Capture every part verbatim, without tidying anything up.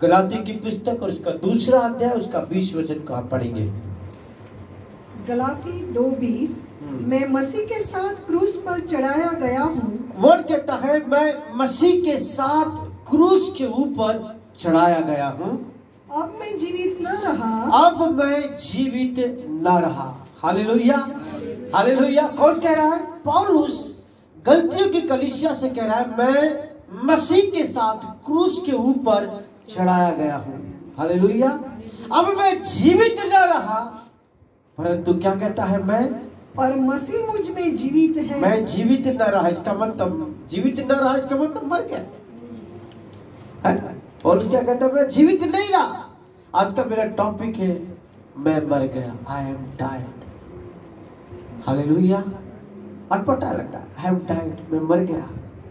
गलाती की पुस्तक और उसका दूसरा अध्याय उसका बीस वचन को आप पढ़ेंगे। गलाती दो बीस, मैं मसीह के साथ क्रूस पर चढ़ाया गया हूँ। वर्ड कहता है मैं मसीह के साथ क्रूस के ऊपर चढ़ाया गया हूँ। अब मैं जीवित न रहा, अब मैं जीवित न रहा। Hallelujah, hallelujah. कौन कह रहा है? पौलुस गलतियों की कलीसिया से कह रहा है मैं मसीह के साथ क्रूस के ऊपर चढ़ाया गया हूँ। हालेलुया। अब मैं जीवित न रहा, परंतु क्या कहता है? मैं और मसीह मुझ में जीवित है। मैं जीवित न रहा, इसका मतलब जीवित न रहा, इसका मतलब मर गया है ना? और क्या कहता है? मैं जीवित नहीं रहा। आज का मेरा टॉपिक है मैं मर गया। I am died. हालेलुया। अटपटा लगता है, आई एम डाइड, मैं मर गया,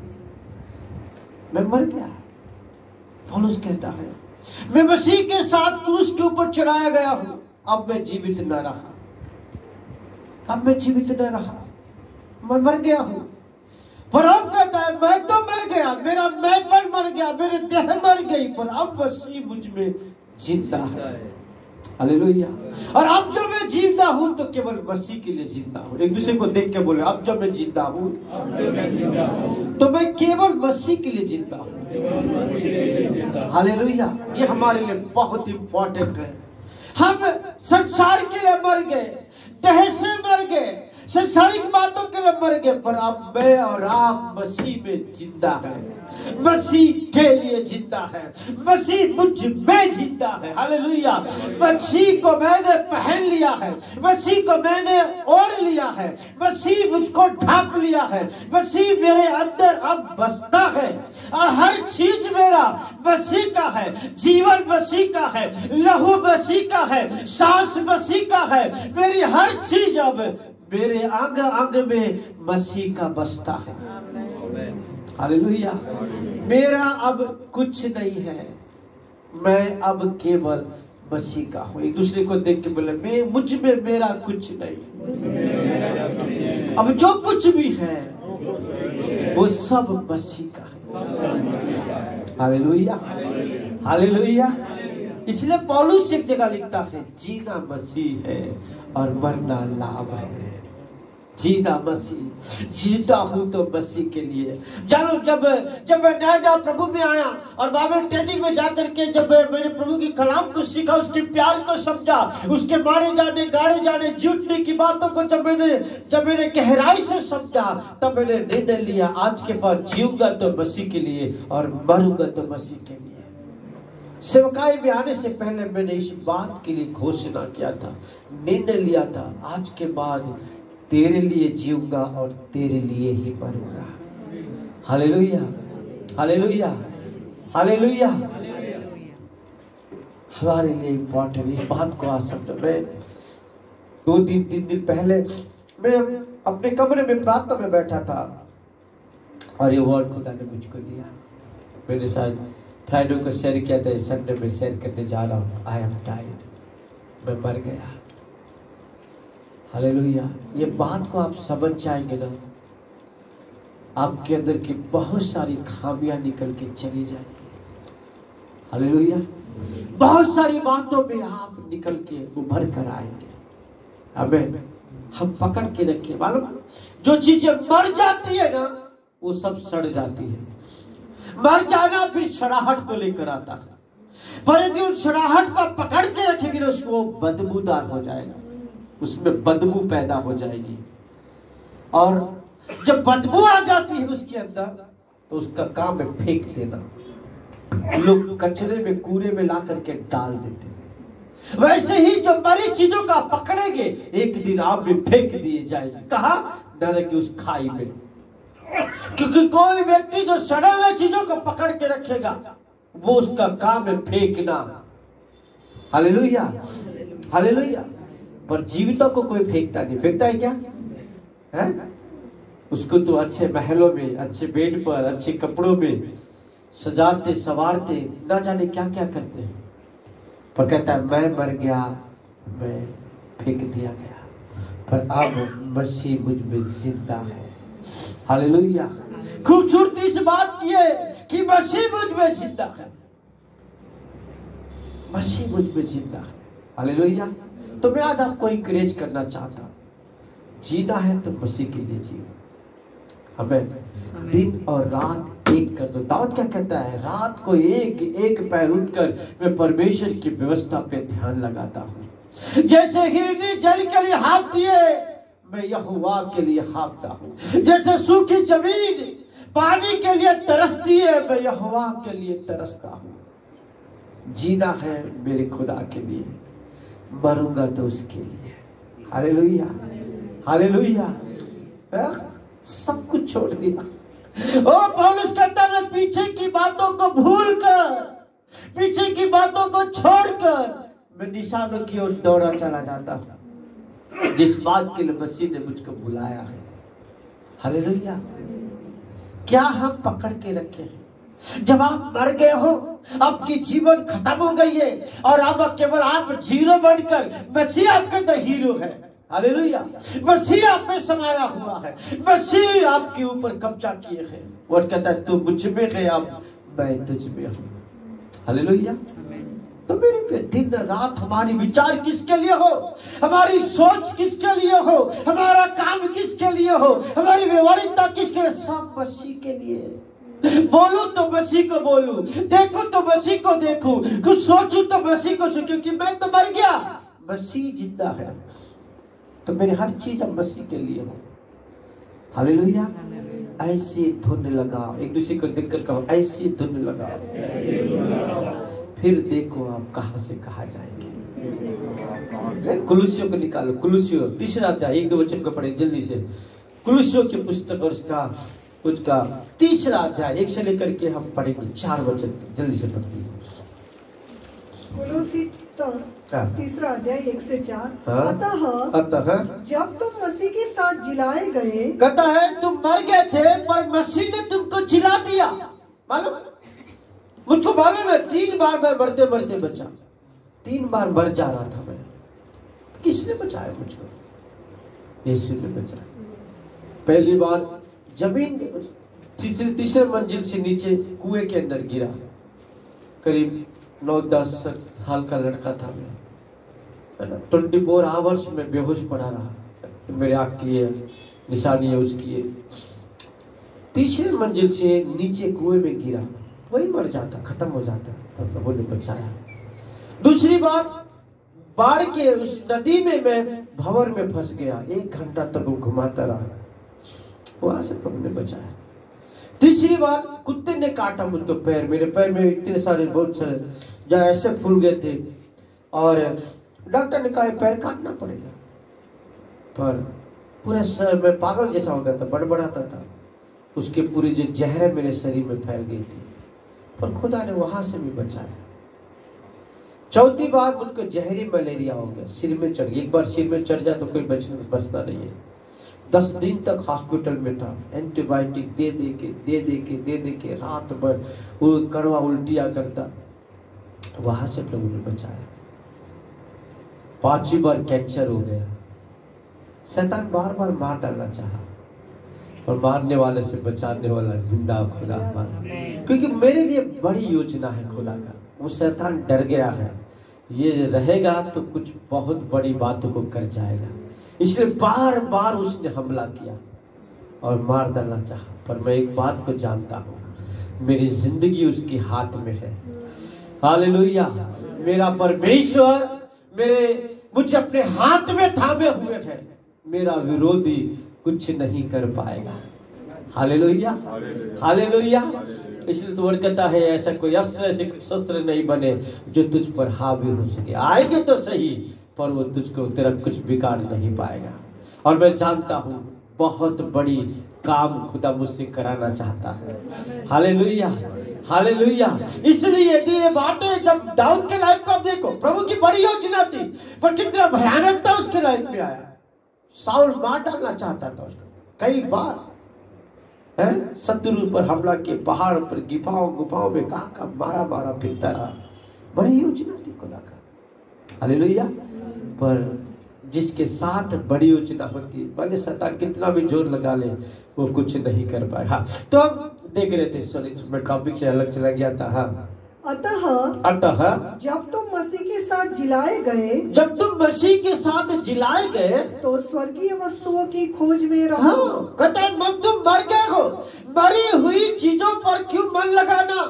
मैं मर गया। पौलुस कहता है मैं मसीह के साथ क्रूस के ऊपर चढ़ाया गया हूं, अब मैं जीवित न रहा, अब मैं जीवित न रहा, मैं मर गया हूं। पर अब कहता है मैं तो मर गया, मेरा मैं पर मर गया, मेरे देह मर गई, पर अब मसीह मुझ में जिंदा है। हालेलुया। और अब जब मैं जिंदा हूं तो केवल मसीह के लिए जिंदा हूं। एक दूसरे को देख के बोले अब जब मैं जिंदा हूं तो मैं केवल मसीह के लिए जिंदा हूं। हालेलुया। ये हमारे लिए बहुत इंपॉर्टेंट है। हम संसार के लिए मर गए, देह से मर गए, संसारिक बातों के लिए मर गए, पर अब मैं और आप मसीह में जिंदा है, मसीह के लिए जिंदा है, मसीह मुझ में जिंदा है। हालेलुया। मसीह को मैंने पहन लिया है, मसीह को मैंने ओढ़ लिया है, मसीह मुझको ढांप लिया है, मसीह मेरे अंदर अब बसता है और हर चीज मेरा मसीह का है। जीवन मसीह का है, लहू मसीह का है, सांस मसीह का है, मेरी हर चीज अब मेरे अंग अंग में मसीह का बसता है। हालेलुया। मेरा अब कुछ नहीं है, मैं अब केवल मसीह का हूँ। एक दूसरे को देख के बोले मैं मुझ में मेरा कुछ नहीं, अब जो कुछ भी है वो सब मसीह का है। Hallelujah, hallelujah. इसलिए पौलुस एक जगह लिखता है जीना मसीह है और मरना लाभ है। जीना मसीह, जीता हूं तो मसीह के लिए। जानो जब जब मैं नया नया प्रभु में आया और बाइबल ट्रेनिंग में जाकर के जब मैंने प्रभु के कलाम को सीखा, उसके प्यार को समझा, उसके मारे जाने गाड़े जाने झूठने की बातों को जब मैंने जब मैंने गहराई से समझा, तब मैंने निर्णय लिया आज के बाद जीऊंगा तो मसीह के लिए और मरूंगा तो मसीह के लिए। सेवकाई में आने से पहले मैंने इस बात के लिए घोषणा किया था, निर्णय लिया था, आज के बाद तेरे लिए जीऊंगा और तेरे लिए ही मरूंगा। Hallelujah, hallelujah, hallelujah. हमारे लिए इम्पोर्टेंट इस बात को आज समझो। मैं दो दिन तीन दिन पहले मैं अपने कमरे में प्रार्थना में बैठा था और ये वर्ड खुदा ने मुझको दिया। मैंने शायद फ्राइडे को शेयर किया था, संडे में शेयर करने जा रहा हूँ। आई एम डाइड, मैं मर गया। हालेलुया। ये बात को आप समझ जाएंगे ना, आपके अंदर की बहुत सारी खामियां निकल के चली जाएंगी। हालेलुया। बहुत सारी बातों में आप निकल के उभर कर आएंगे। अबे हम पकड़ के रखिए, मालूम जो चीजें मर जाती है ना वो सब सड़ जाती है। मर जाना फिर सड़ाहट को लेकर आता है, पर यदि उन सड़ाहट को पकड़ के रखेंगे ना उसको बदबूदार हो जाएगा, उसमें बदबू पैदा हो जाएगी। और जब बदबू आ जाती है उसके अंदर तो उसका काम है फेंक देना। लोग कचरे में कूड़े में ला करके डाल देते हैं। वैसे ही जो मरी चीजों का पकड़ेंगे एक दिन आप भी फेंक दिए जाएंगे। कहा? नरक की उस खाई में। क्योंकि कोई व्यक्ति जो सड़े हुए चीजों को पकड़ के रखेगा वो उसका काम है फेंकना। Hallelujah, hallelujah. पर जीवितों को कोई फेंकता नहीं। फेंकता है क्या है? उसको तो अच्छे महलों में, अच्छे बेड पर, अच्छे कपड़ों में सजाते सवारते ना जाने क्या क्या करते हैं। पर कहता है मैं मर गया, मैं फेंक दिया गया, पर अब मसीह मुझ में जिंदा है। हालेलुया। खूबसूरती इस बात की है कि मसीह मुझ में जिंदा है। मसीह मुझ में जिंदा है। हालेलुया। तो मैं आज आपको इंकरेज करना चाहता हूँ, जीना है तो मसीह के लिए जियो। हमें दिन और रात एक कर दो। दाऊद क्या कहता है, रात को एक एक पैर उठकर मैं परमेश्वर की व्यवस्था पे ध्यान लगाता हूँ। जैसे हिरनी जल के लिए हाँफती है, मैं यहोवा के लिए हाँफता हूँ। जैसे सूखी जमीन पानी के लिए तरसती है, मैं यहोवा के लिए तरसता हूँ। जीना है मेरे खुदा के लिए, मरूंगा तो उसके लिए। Hallelujah, hallelujah. सब कुछ छोड़ दिया। ओ पौलुस कहता है, मैं पीछे की बातों को भूलकर, पीछे की बातों को छोड़कर मैं निशानों की ओर दौड़ा चला जाता हूँ, जिस बात के लिए मसीह ने मुझको बुलाया है। हालेलुया। क्या हम पकड़ के रखे हैं? जब आप मर गए हो, आपकी जीवन खत्म हो गई है और अब केवल आप जीरो बनकर, मसीह आपका तो हीरो है। हालेलुया। मसीह आप में समाया हुआ है, मसीह आपके ऊपर कब्जा किए हैं। और कहता है, तू मुझ में है, अब मैं तुझ में हूँ। हालेलुया। तो मेरे पे दिन रात हमारी विचार किसके लिए हो, हमारी सोच किसके लिए हो, हमारा काम किसके लिए हो, हमारी व्यवहारिकता किसके लिए, सब मसीह के लिए। बोलूं तो मसीह को बोलूं, देखूं तो मसीह को देखूं, कुछ सोचूं तो मसीह को सोचूं, क्योंकि मैं तो मर गया, मसीह जिंदा है। तो मेरी हर चीज अब मसीह के लिए हो। हालेलुया। ऐसी धुन लगाओ, एक दूसरे को देखकर कहो, ऐसी धुन लगाओ, फिर देखो आप कहां से कहां जाएंगे। कुलुस्सियों को निकालो, कुलुस्सियों तीसरा अध्याय, एक दो वचन को पढ़े जल्दी से। कुलुस्सियों की पुस्तक और उसका उसका तीसरा अध्याय एक से लेकर के हम पढ़ेंगे चार वचन, जल्दी से पढ़िए। कुलुस्सी तीसरा अध्याय एक से चार। हाँ? अतः अतः जब तुम मसीह के साथ जिलाए गए, कहता है तुम मर गए थे पर मसीह ने तुमको जिला दिया। मालूम, मुझको मालूम है, तीन बार मैं मरते मरते बचा, तीन बार मर जा रहा था मैं। किसने बचाया मुझको? यीशु ने बचाया। पहली बार जमीन तीसरे तीसरे मंजिल से नीचे कुएं के अंदर गिरा। करीब नौ दस साल का लड़का था मैं, है ना। ट्वेंटी फोर आवर्स में बेहोश पड़ा रहा। मेरे आँख की है निशानी है उसकी है। तीसरे मंजिल से नीचे कुएं में गिरा, वही मर जाता, खत्म हो जाता, पर प्रभु ने बचाया। दूसरी बार बाढ़ के उस नदी में मैं भंवर में फंस गया, एक घंटा तक वो घुमाता रहा, वहां से प्रभु ने बचाया। तीसरी बार कुत्ते ने काटा मुझको पैर, मेरे पैर में इतने सारे बहुत सारे जहाँ ऐसे फूल गए थे, और डॉक्टर ने कहा पैर काटना पड़ेगा। पर पूरे सर में पागल जैसा हो गया था, बड़बड़ाता था, उसके पूरी जो जहर मेरे शरीर में फैल गई थी, पर खुदा ने वहां से भी बचाया। चौथी बार मुझको जहरी मलेरिया हो गया, सिर में चढ़ गया। एक बार सिर में चढ़ जाए तो कोई बचना बचना नहीं है। दस दिन तक हॉस्पिटल में था, एंटीबायोटिक दे दे के दे दे के दे दे के रात भर वो कड़वा उल्टिया करता, वहां से प्रभु ने बचाया। पांचवी बार कैंसर हो गया। शैतान बार बार मार डालना चाहा, और मारने वाले से बचाने वाला जिंदा खुदा मान, क्योंकि मेरे लिए बड़ी योजना है खुदा का। वो शैतान डर गया है, ये रहेगा तो कुछ बहुत बड़ी बातों को कर जाएगा, इसलिए बार बार उसने हमला किया और मार डालना चाहा। पर मैं एक बात को जानता हूँ, मेरी जिंदगी उसके हाथ में है। हालेलुया। मेरा परमेश्वर मेरे मुझे अपने हाथ में थामे हुए है, मेरा विरोधी कुछ नहीं कर पाएगा। Hallelujah, hallelujah. इसलिए तो वर्ड कहता है, ऐसा कोई अस्त्र ऐसे शस्त्र नहीं बने जो तुझ पर हावी हो सके। आएंगे तो सही, पर वो तुझको तेरा कुछ बिगाड़ नहीं पाएगा। और मैं जानता हूँ बहुत बड़ी काम खुदा मुझसे कराना चाहता है। Hallelujah, hallelujah. इसलिए यदि ये बातें जब दाऊद के लाइफ को आप देखो, प्रभु की बड़ी योजना थी, पर कितना भयानकता उसके लाइफ में आया। साउल मार डालना चाहता था उसको कई बार, है शत्रु पर हमला किए, पहाड़ पर गुफाओं गुफाओं में कहा का मारा मारा फिरता रहा। बड़ी योजना थी खुदा का। हालेलुया। पर जिसके साथ बड़ी योजना होती है, भले शैतान कितना भी जोर लगा ले, वो कुछ नहीं कर पाए। हाँ, तो हम देख रहे थे, सॉरी मैं टॉपिक से अलग चला गया था। हाँ, अतः अतः जब तुम मसीह के साथ जिलाए गए, जब तुम मसीह के साथ जिलाए गए, तो स्वर्गीय वस्तुओं की खोज में रहो। हाँ, कहता है जब तुम मर गए हो, मरी हुई चीजों पर क्यों मन लगाना।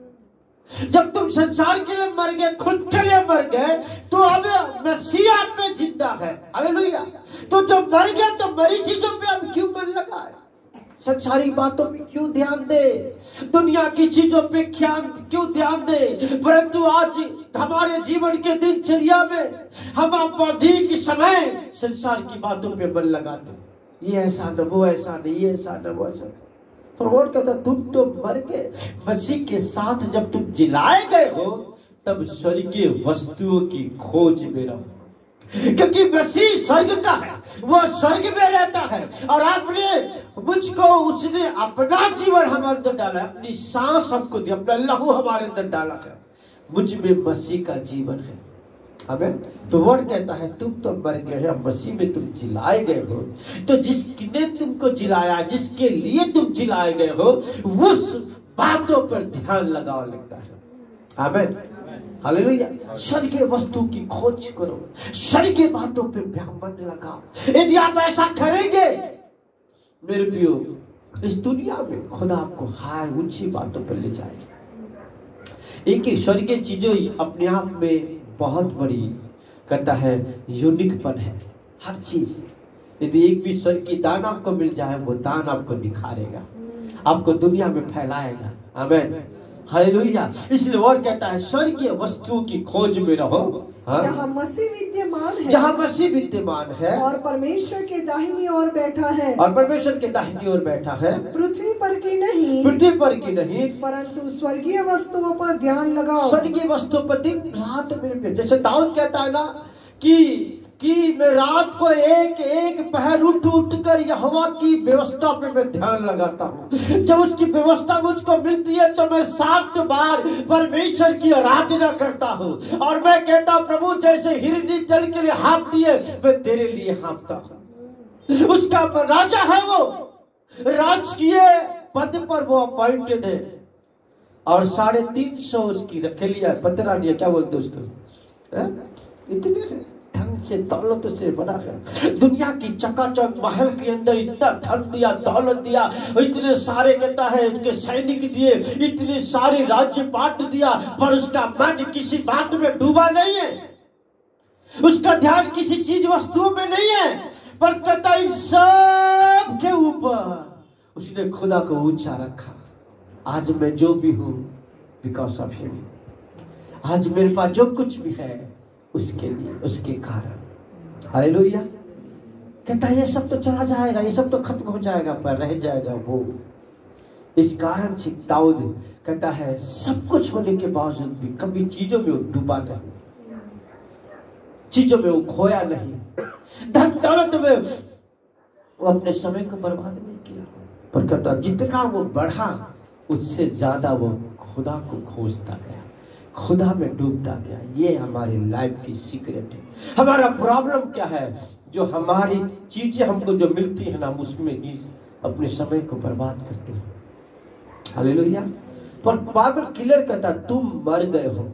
जब तुम संसार के लिए मर गए, खुद के लिए मर गए, तो अब मसीह आप में जिंदा है। हालेलुया। तो जब मर गए तो मरी चीजों पे अब क्यों मन लगाए, संसारी बातों पे क्यों ध्यान दे, दुनिया की चीजों पे क्या क्यों ध्यान दे। परंतु आज हमारे जीवन के दिनचर्या में हम अधिक समय संसार की बातों पे मन लगाते, ये ऐसा न वो ऐसा नहीं, ये ऐसा न वो ऐसा। प्रभु कहता तुम तो मर गए, मसीह के साथ जब तुम जिलाए गए हो तब स्वर्गीय वस्तुओं की खोज में रहो, क्योंकि मसीह स्वर्ग का है, वो स्वर्ग में रहता है। और आपने मुझको, उसने अपना जीवन हमारे अंदर डाला है, अपनी सांस हमको दी, अपना लहू हमारे अंदर डाला है, मुझ में मसीह का जीवन है। हमें तो वर्ड कहता है तुम तो मर गए हो, मसीह में तुम जिलाए गए हो। तो जिसने तुमको जिलाया, जिसके लिए तुम जिलाए गए हो, उस बातों पर ध्यान लगाओ लगता है। आमीन, हालेलुया। स्वर्गीय वस्तु की खोज करो, स्वर्गीय बातों पे ध्यान लगाओ। यदि आप ऐसा करेंगे मेरे प्रियो, इस दुनिया में खुदा आपको हाय ऊंची बातों पर ले जाएगा। एक ही स्वर्गीय चीजें अपने आप में बहुत बड़ी कहता है यूनिकपन है। हर चीज, यदि एक भी स्वर्ग की दान आपको मिल जाए, वो दान आपको निखारेगा, आपको दुनिया में फैलाएगा। आमीन, हालेलुया। इसलिए और कहता है स्वर्गीय वस्तुओं की खोज में रहो, हाँ? जहाँ मसीह विद्यमान है, जहाँ मसीह विद्यमान है और परमेश्वर के दाहिनी ओर बैठा है, और परमेश्वर के दाहिनी ओर बैठा है, पृथ्वी पर की नहीं, पृथ्वी पर की नहीं, परंतु स्वर्गीय वस्तुओं पर ध्यान लगाओ। स्वर्गीय वस्तुओं पर दिन रात मेरे पे, जैसे दाऊद कहता है ना कि कि मैं रात को एक एक पहर उठ उठ कर यहोवा की व्यवस्था पे मैं ध्यान लगाता हूँ। जब उसकी व्यवस्था मुझको मिलती है तो मैं सात बार परमेश्वर की आराधना करता हूँ। और मैं कहता हूँ प्रभु जैसे हिरनी जल के लिए हाँफती है, मैं तेरे लिए हाँफता हूँ। उसका राजा है, वो राजकीय पद पर वो अपॉइंटेड है, और साढ़े तीन सौ उसकी रखे लिया पतरा लिया, क्या बोलते उसको, इतने धन से दौलत से बना है। दुनिया की चकाचक महल के अंदर इतना धन दिया, दौलत दिया, इतने सारे कहता है उसके सैनिक दिए, इतने सारे राज्य बांट दिया, पर उसका मन किसी बात में डूबा नहीं है, उसका ध्यान किसी चीज वस्तुओं में नहीं है, पर कहता इन सब के ऊपर उसने खुदा को ऊंचा रखा। आज मैं जो भी हूं बिकॉज ऑफ हिम, आज मेरे पास जो कुछ भी है उसके लिए, उसके कारण। हालेलुया। कहता है ये सब तो चला जाएगा, ये सब तो खत्म हो जाएगा, पर रह जाएगा वो। इस कारण से दाऊद कहता है सब कुछ होने के बावजूद भी कभी चीजों में वो डूबा नहीं, चीजों में वो खोया नहीं, धन दौलत में वो अपने समय को बर्बाद नहीं किया, पर कहता जितना वो बढ़ा उससे ज्यादा वो खुदा को खोजता गया, खुदा में डूबता गया। ये हमारी लाइफ की सीक्रेट है। हमारा प्रॉब्लम क्या है, जो हमारी चीजें हमको जो मिलती है ना, उसमें ही अपने समय को बर्बाद करते हैं। हालेलुया। पर बाइबल क्लियर कहता तुम मर गए हो,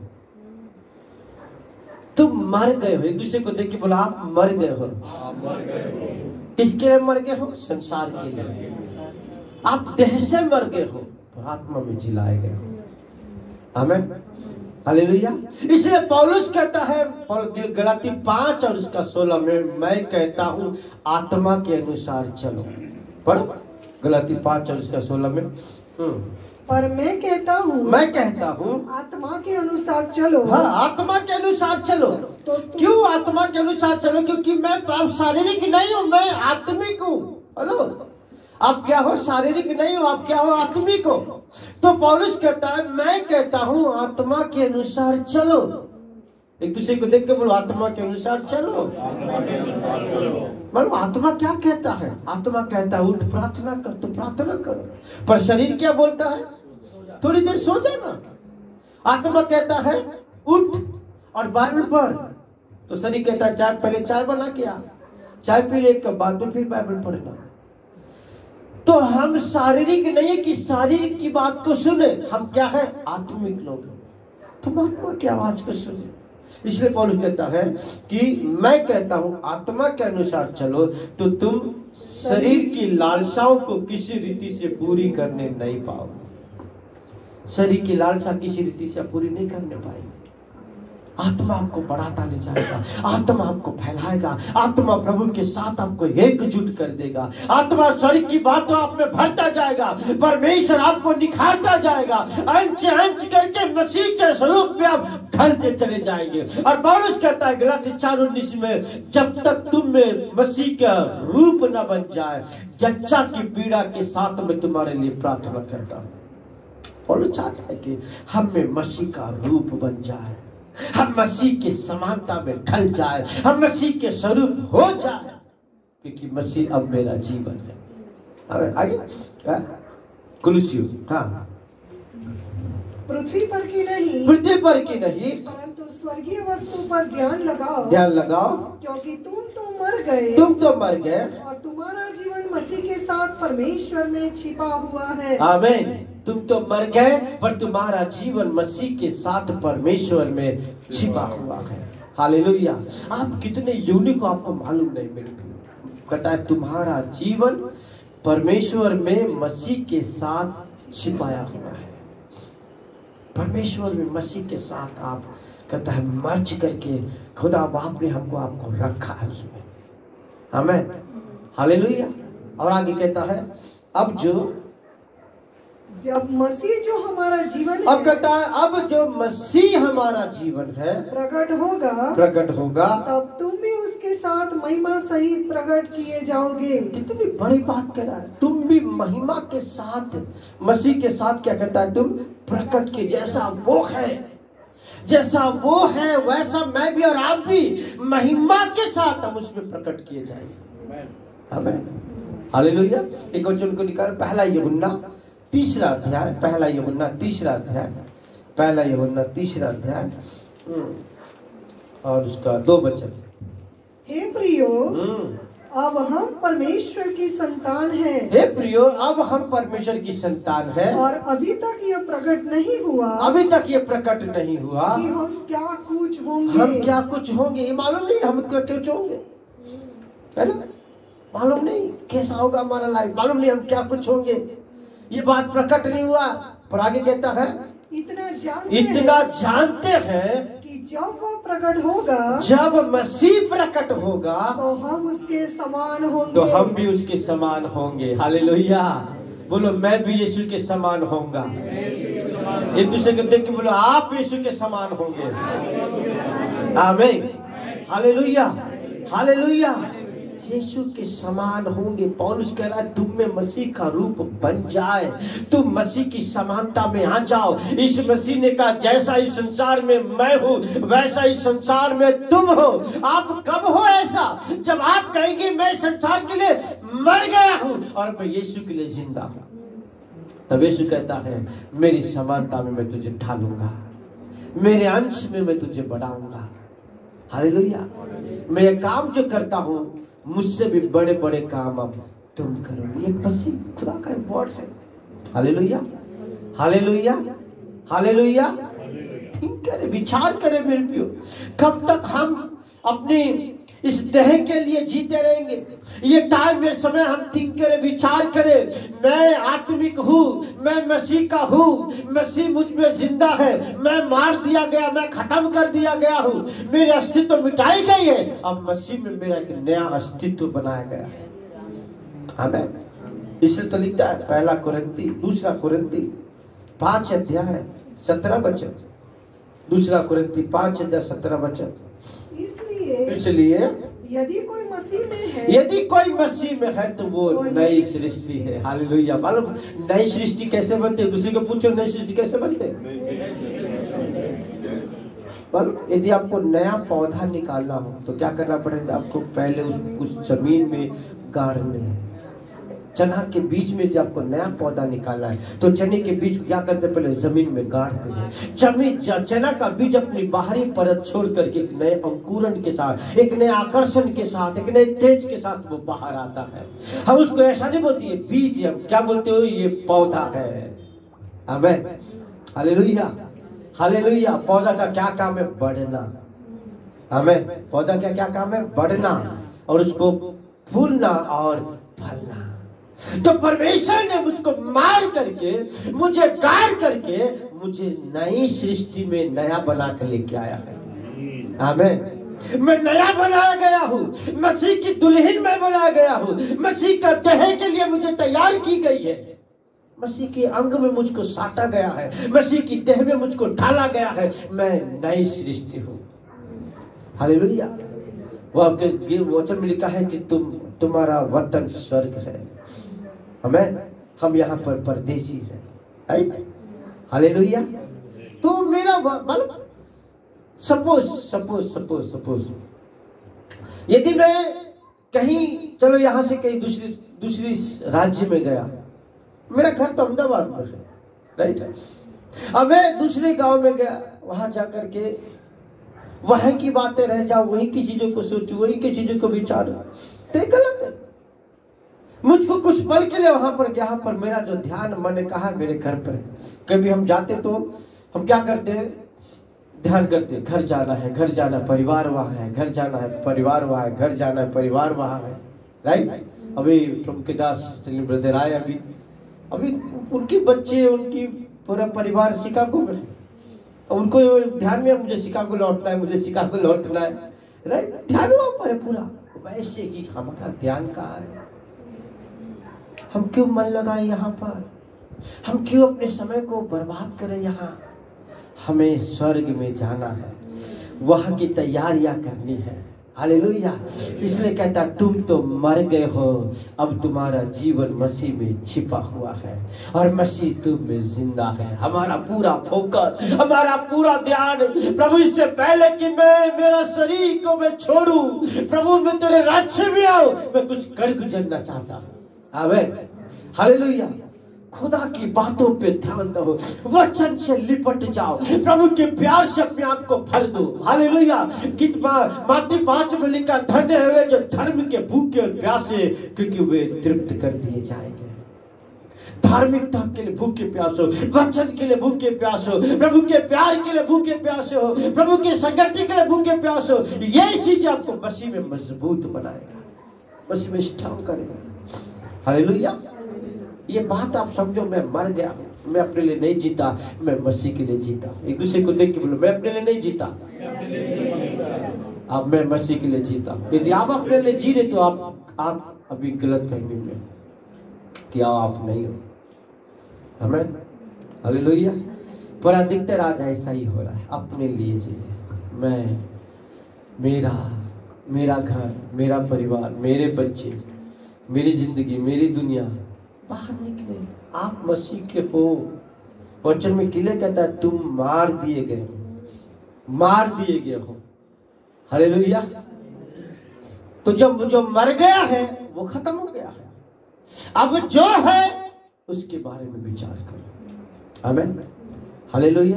तुम मर गए हो। एक दूसरे को देख के बोला आप मर गए हो। किसके लिए मर गए हो? संसार के लिए। आप देह से मर गए हो पर आत्मा में जिलाए गए हो। आमीन, हालेलुया। इसलिए पौलुस कहता है गलाती पांच और उसका सोलह में, मैं कहता हूं आत्मा के अनुसार चलो। पर गलाती पांच और उसका सोलह में, पर मैं कहता हूँ मैं कहता हूँ आत्मा के अनुसार चलो। हाँ, आत्मा के अनुसार चलो। तो क्यों आत्मा के अनुसार चलो? क्योंकि मैं शारीरिक नहीं हूँ, मैं आत्मिक हूँ। हेलो, आप क्या हो? शारीरिक नहीं हो, आप क्या हो? आत्मिक हो। तो पौलुस कहता है मैं कहता हूँ आत्मा के अनुसार चलो। एक दूसरे को देख के बोलो आत्मा के अनुसार चलो। मतलब आत्मा क्या कहता है? आत्मा कहता है उठ प्रार्थना कर, तो प्रार्थना करो। पर शरीर क्या बोलता है? थोड़ी देर सो जाना। आत्मा कहता है उठ और बाइबल पढ़, तो शरीर कहता है चाय, पहले चाय बना के आ, चाय पी ले के बाद में फिर बाइबल पढ़ना। तो हम शारीरिक नहीं है कि शारीरिक की बात को सुने, हम क्या है? आत्मिक लोग। तुम आत्मा की आवाज को सुनो। इसलिए पौलुस कहता है कि मैं कहता हूं आत्मा के अनुसार चलो तो तुम शरीर की लालसाओं को किसी रीति से पूरी करने नहीं पाओगे। शरीर की लालसा किसी रीति से पूरी नहीं करने पाएगी। आत्मा आपको बढ़ाता ले जाएगा, आत्मा आपको फैलाएगा, आत्मा प्रभु के साथ आपको एकजुट कर देगा, आत्मा शरीर की बातों आप में भरता जाएगा, परमेश्वर आपको निखारता जाएगा, अंश अंश करके मसीह के स्वरूप में आप ढलते चले जाएंगे। और पौलुस कहता है गलाती चार उन्नीस में, जब तक तुम में मसीह का रूप न बन जाए, जच्चा की पीड़ा के साथ में तुम्हारे लिए प्रार्थना करता हूँ। पौलुस चाहता है कि हम में मसीह का रूप बन जाए, हम मसीह की समानता में ढल जाए, हम मसीह के स्वरूप हो जाए, क्योंकि मसीह अब मेरा जीवन है। आगे कुलसियों, हाँ, पृथ्वी पर की नहीं, पृथ्वी पर की नहीं, परंतु स्वर्गीय वस्तु पर ध्यान लगाओ, ध्यान लगाओ, क्योंकि तुम तो मर गए, तुम तो मर गए और तुम्हारा जीवन मसीह के साथ परमेश्वर में छिपा हुआ है। आमीन। तुम तो मर गए पर तुम्हारा जीवन मसीह के साथ परमेश्वर में छिपा हुआ है। हालेलुया। आप कितने यूनिक को आपको मालूम नहीं मिलती। कहता है तुम्हारा जीवन परमेश्वर में मसीह के साथ छिपाया हुआ है। परमेश्वर में मसीह के साथ आप, कहता है, मर्ज करके खुदा बाप ने हमको आपको रखा है उसमें। आमीन। हालेलुया। और आगे कहता है अब जो जब मसीह जो हमारा जीवन है, अब कहता है अब जो मसीह हमारा जीवन है प्रकट होगा, प्रकट होगा, तब तुम भी उसके साथ महिमा सहित प्रकट किए जाओगे। कितनी बड़ी बात कह रहा है। तुम भी महिमा के साथ, मसीह के साथ क्या कहता है, तुम प्रकट के, जैसा वो है, जैसा वो है वैसा मैं भी और आप भी महिमा के साथ हम उसमें प्रकट किए जाएंगे। आमीन। हालेलुया। एक वचन को निकाल, पहला यूहन्ना तीसरा अध्याय, पहला यूहन्ना तीसरा अध्याय, पहला यूहन्ना तीसरा अध्याय और उसका दो वचन। हे प्रियो, अब हम परमेश्वर की संतान हैं। हे प्रियो, अब हम परमेश्वर की संतान हैं, और अभी तक यह प्रकट नहीं हुआ, अभी तक ये प्रकट नहीं हुआ कि हम क्या कुछ होंगे। हम क्या कुछ होंगे, ये मालूम नहीं हम क्या कुछ होंगे, है ना? मालूम नहीं कैसा होगा हमारा लाइफ, मालूम नहीं हम क्या कुछ होंगे, ये बात प्रकट नहीं हुआ। पर आगे कहता है इतना जानते इतना हैं जानते हैं कि जब वो प्रकट होगा, जब मसीह प्रकट होगा, तो हम उसके समान होंगे, तो हम भी उसके समान होंगे। हालेलुया। बोलो मैं भी यीशु के समान होऊंगा। एक दूसरे को देख के बोलो आप यीशु के समान होंगे। आमीन। हालेलुया। हालेलुया। यीशु के समान होंगे। पौलुस कह रहा है तुम में मसीह का रूप बन जाए, तुम मसीह की समानता में आ जाओ। इस मसीह ने कहा जैसा इस संसार में मैं हूँ वैसा इस संसार में तुम हो। आप कब हो ऐसा? जब आप कहेंगे मैं संसार के लिए मर गया हूँ और मैं यीशु के लिए जिंदा हूँ। तब यीशु कहता है मेरी समानता में मैं तुझे ढालूंगा, मेरे अंश में मैं तुझे बढ़ाऊंगा। हालेलुया। मैं ये काम जो करता हूँ मुझसे भी बड़े बड़े काम अब तुम करोगे। ये मसीह खुदा का वर्ड है। हालेलुया। हालेलुया। हालेलुया। थिंक करें, विचार करें मेरे प्रियो, कब तक हम अपनी इस देह के लिए जीते रहेंगे? ये टाइम, ये समय हम थिंक करें, विचार करें। मैं आत्मिक हूँ, मैं मसीह का हूँ, मसीह मुझ में जिंदा है, मैं मार दिया गया, मैं खत्म कर दिया गया हूँ, मेरे अस्तित्व मिटाई गई है, अब मसीह में मेरा एक नया अस्तित्व बनाया गया है। आमीन। इसलिए तो लिखता है पहला कुरिन्ती दूसरा कुरिन्ती पांच अध्याय सत्रह वचन, दूसरा कुरिन्ती पांच अध्याय सत्रह वचन। इसलिए इसलिए यदि कोई मसीह में है, यदि कोई मसीह में है तो वो नई सृष्टि है। हालेलुया। मालूम नई सृष्टि कैसे बनते? दूसरे को पूछो नई सृष्टि कैसे बनते? मालूम यदि आपको नया पौधा निकालना हो तो क्या करना पड़ेगा? आपको पहले उस, उस जमीन में गाड़ने हैं। चना के बीज में जब आपको नया पौधा निकालना है तो चने के बीज को क्या करते हैं? पहले जमीन में गाड़ते हैं। जमीन चना का बीज अपनी बाहरी परत छोड़ करके एक नए अंकुरन के साथ, एक नए आकर्षण के साथ, एक नए तेज के साथ वो बाहर आता है। हम उसको ऐसा नहीं बोलते ये बीज, हम क्या बोलते हो? ये पौधा है। आमीन। हालेलुया। हालेलुया। पौधा का क्या काम है? बढ़ना। आमीन। पौधा का क्या काम है? बढ़ना और उसको फूलना और फलना। तो परमेश्वर ने मुझको मार करके, मुझे गाड़ करके, मुझे नई सृष्टि में नया बना कर लेके आया है। आमीन। मैं नया बनाया गया हूँ, मसीह की दुल्हन में बनाया गया हूँ, मसीह का देह के लिए मुझे तैयार की गई है, मसीह के अंग में मुझको साटा गया है, मसीह की देह में मुझको ढाला गया है। मैं नई सृष्टि हूँ। हालेलुया। वो आपके वचन में लिखा है कि तुम तुम्हारा वतन स्वर्ग है। हमें हम यहाँ पर परदेशी हैं। राइट। हालेलुया। तो मेरा मतलब सपोज सपोज सपोज सपोज यदि मैं कहीं, चलो यहाँ से कहीं दूसरी दूसरी राज्य में गया, मेरा घर तो अहमदाबाद में है, राइट है। अब मैं दूसरे गांव में गया, वहां जाकर के वहीं की बातें रह जाऊं, वहीं की चीजों को सोचूं, वहीं की चीजों को विचारूं, तो ये गलत है। मुझको कुछ पल के लिए वहां पर, यहाँ पर मेरा जो ध्यान, मैंने कहा मेरे घर पर, कभी हम जाते तो हम क्या करते हैं? ध्यान करते, घर जाना है, घर जाना, परिवार वहां है, घर जाना है, परिवार वहां है, घर जाना है, परिवार वहां है, राइट। अभी प्रभु के दास ब्रदर आए, अभी अभी उनके बच्चे, उनकी पूरा परिवार शिकागो में है। उनको ध्यान में, मुझे शिकागो लौटना है, मुझे शिकागो लौटना है, राइट। ध्यान वहां पर है पूरा। वैसे ही हमारा ध्यान कहाँ है? हम क्यों मन लगाए यहाँ पर? हम क्यों अपने समय को बर्बाद करें यहाँ? हमें स्वर्ग में जाना है, वहां की तैयारियां करनी है। हालेलुया। इसलिए कहता, तुम तो मर गए हो, अब तुम्हारा जीवन मसीह में छिपा हुआ है और मसीह तुम में जिंदा है। हमारा पूरा फोकस, हमारा पूरा ध्यान, प्रभु इससे पहले कि मैं मेरा शरीर को मैं छोड़ूं, प्रभु मैं तेरे राज्य में आऊं, मैं कुछ कर गुजरना चाहता हूं। आमीन। हालेलुया। खुदा की बातों पे ध्यान दो, वचन से लिपट जाओ, प्रभु के प्यार से अपने आप को भर दो। हालेलुया। गीत माती पांच में लिखा, धन्य है वे जो धर्म के भूखे और प्यासे, क्योंकि वे तृप्त कर दिए जाएंगे। धार्मिकता के लिए भूखे प्यासो, वचन के लिए भूखे प्यासो, प्रभु के प्यार के लिए भूखे प्यासे हो, प्रभु के संगति के लिए भूखे प्यासो। यही चीज आपको मसीह में मजबूत बनाएगा, मसीह में स्ट्रांग करेगा। हालेलुया। ये बात आप समझो। मैं मर गया, मैं अपने लिए नहीं जीता, मैं मसीह के लिए जीता। एक दूसरे को देख के बोलो, मैं अपने लिए नहीं जीता, अब मैं मसीह के लिए जीता। यदि आप अपने लिए जी रहे तो आप आप अभी गलत फहमी में कि आप नहीं हो। हमें हालेलुया। पर अधिकतर आज ऐसा ही हो रहा है, अपने लिए जी रहे। मैं, मेरा मेरा घर, मेरा परिवार, मेरे बच्चे, मेरी जिंदगी, मेरी दुनिया। बाहर निकले, आप मसीह के हो। वचन में किले कहता है, तुम मार दिए गए हो, मार दिए गए हो। हालेलुया। तो जब जो मर गया है वो खत्म हो गया है, अब जो है उसके बारे में विचार करो। आमीन। हालेलुया।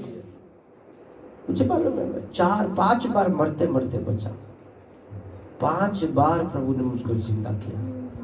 मुझे मालूम है, मैं चार पांच बार मरते मरते बचा, पांच बार प्रभु ने मुझको जिंदा किया।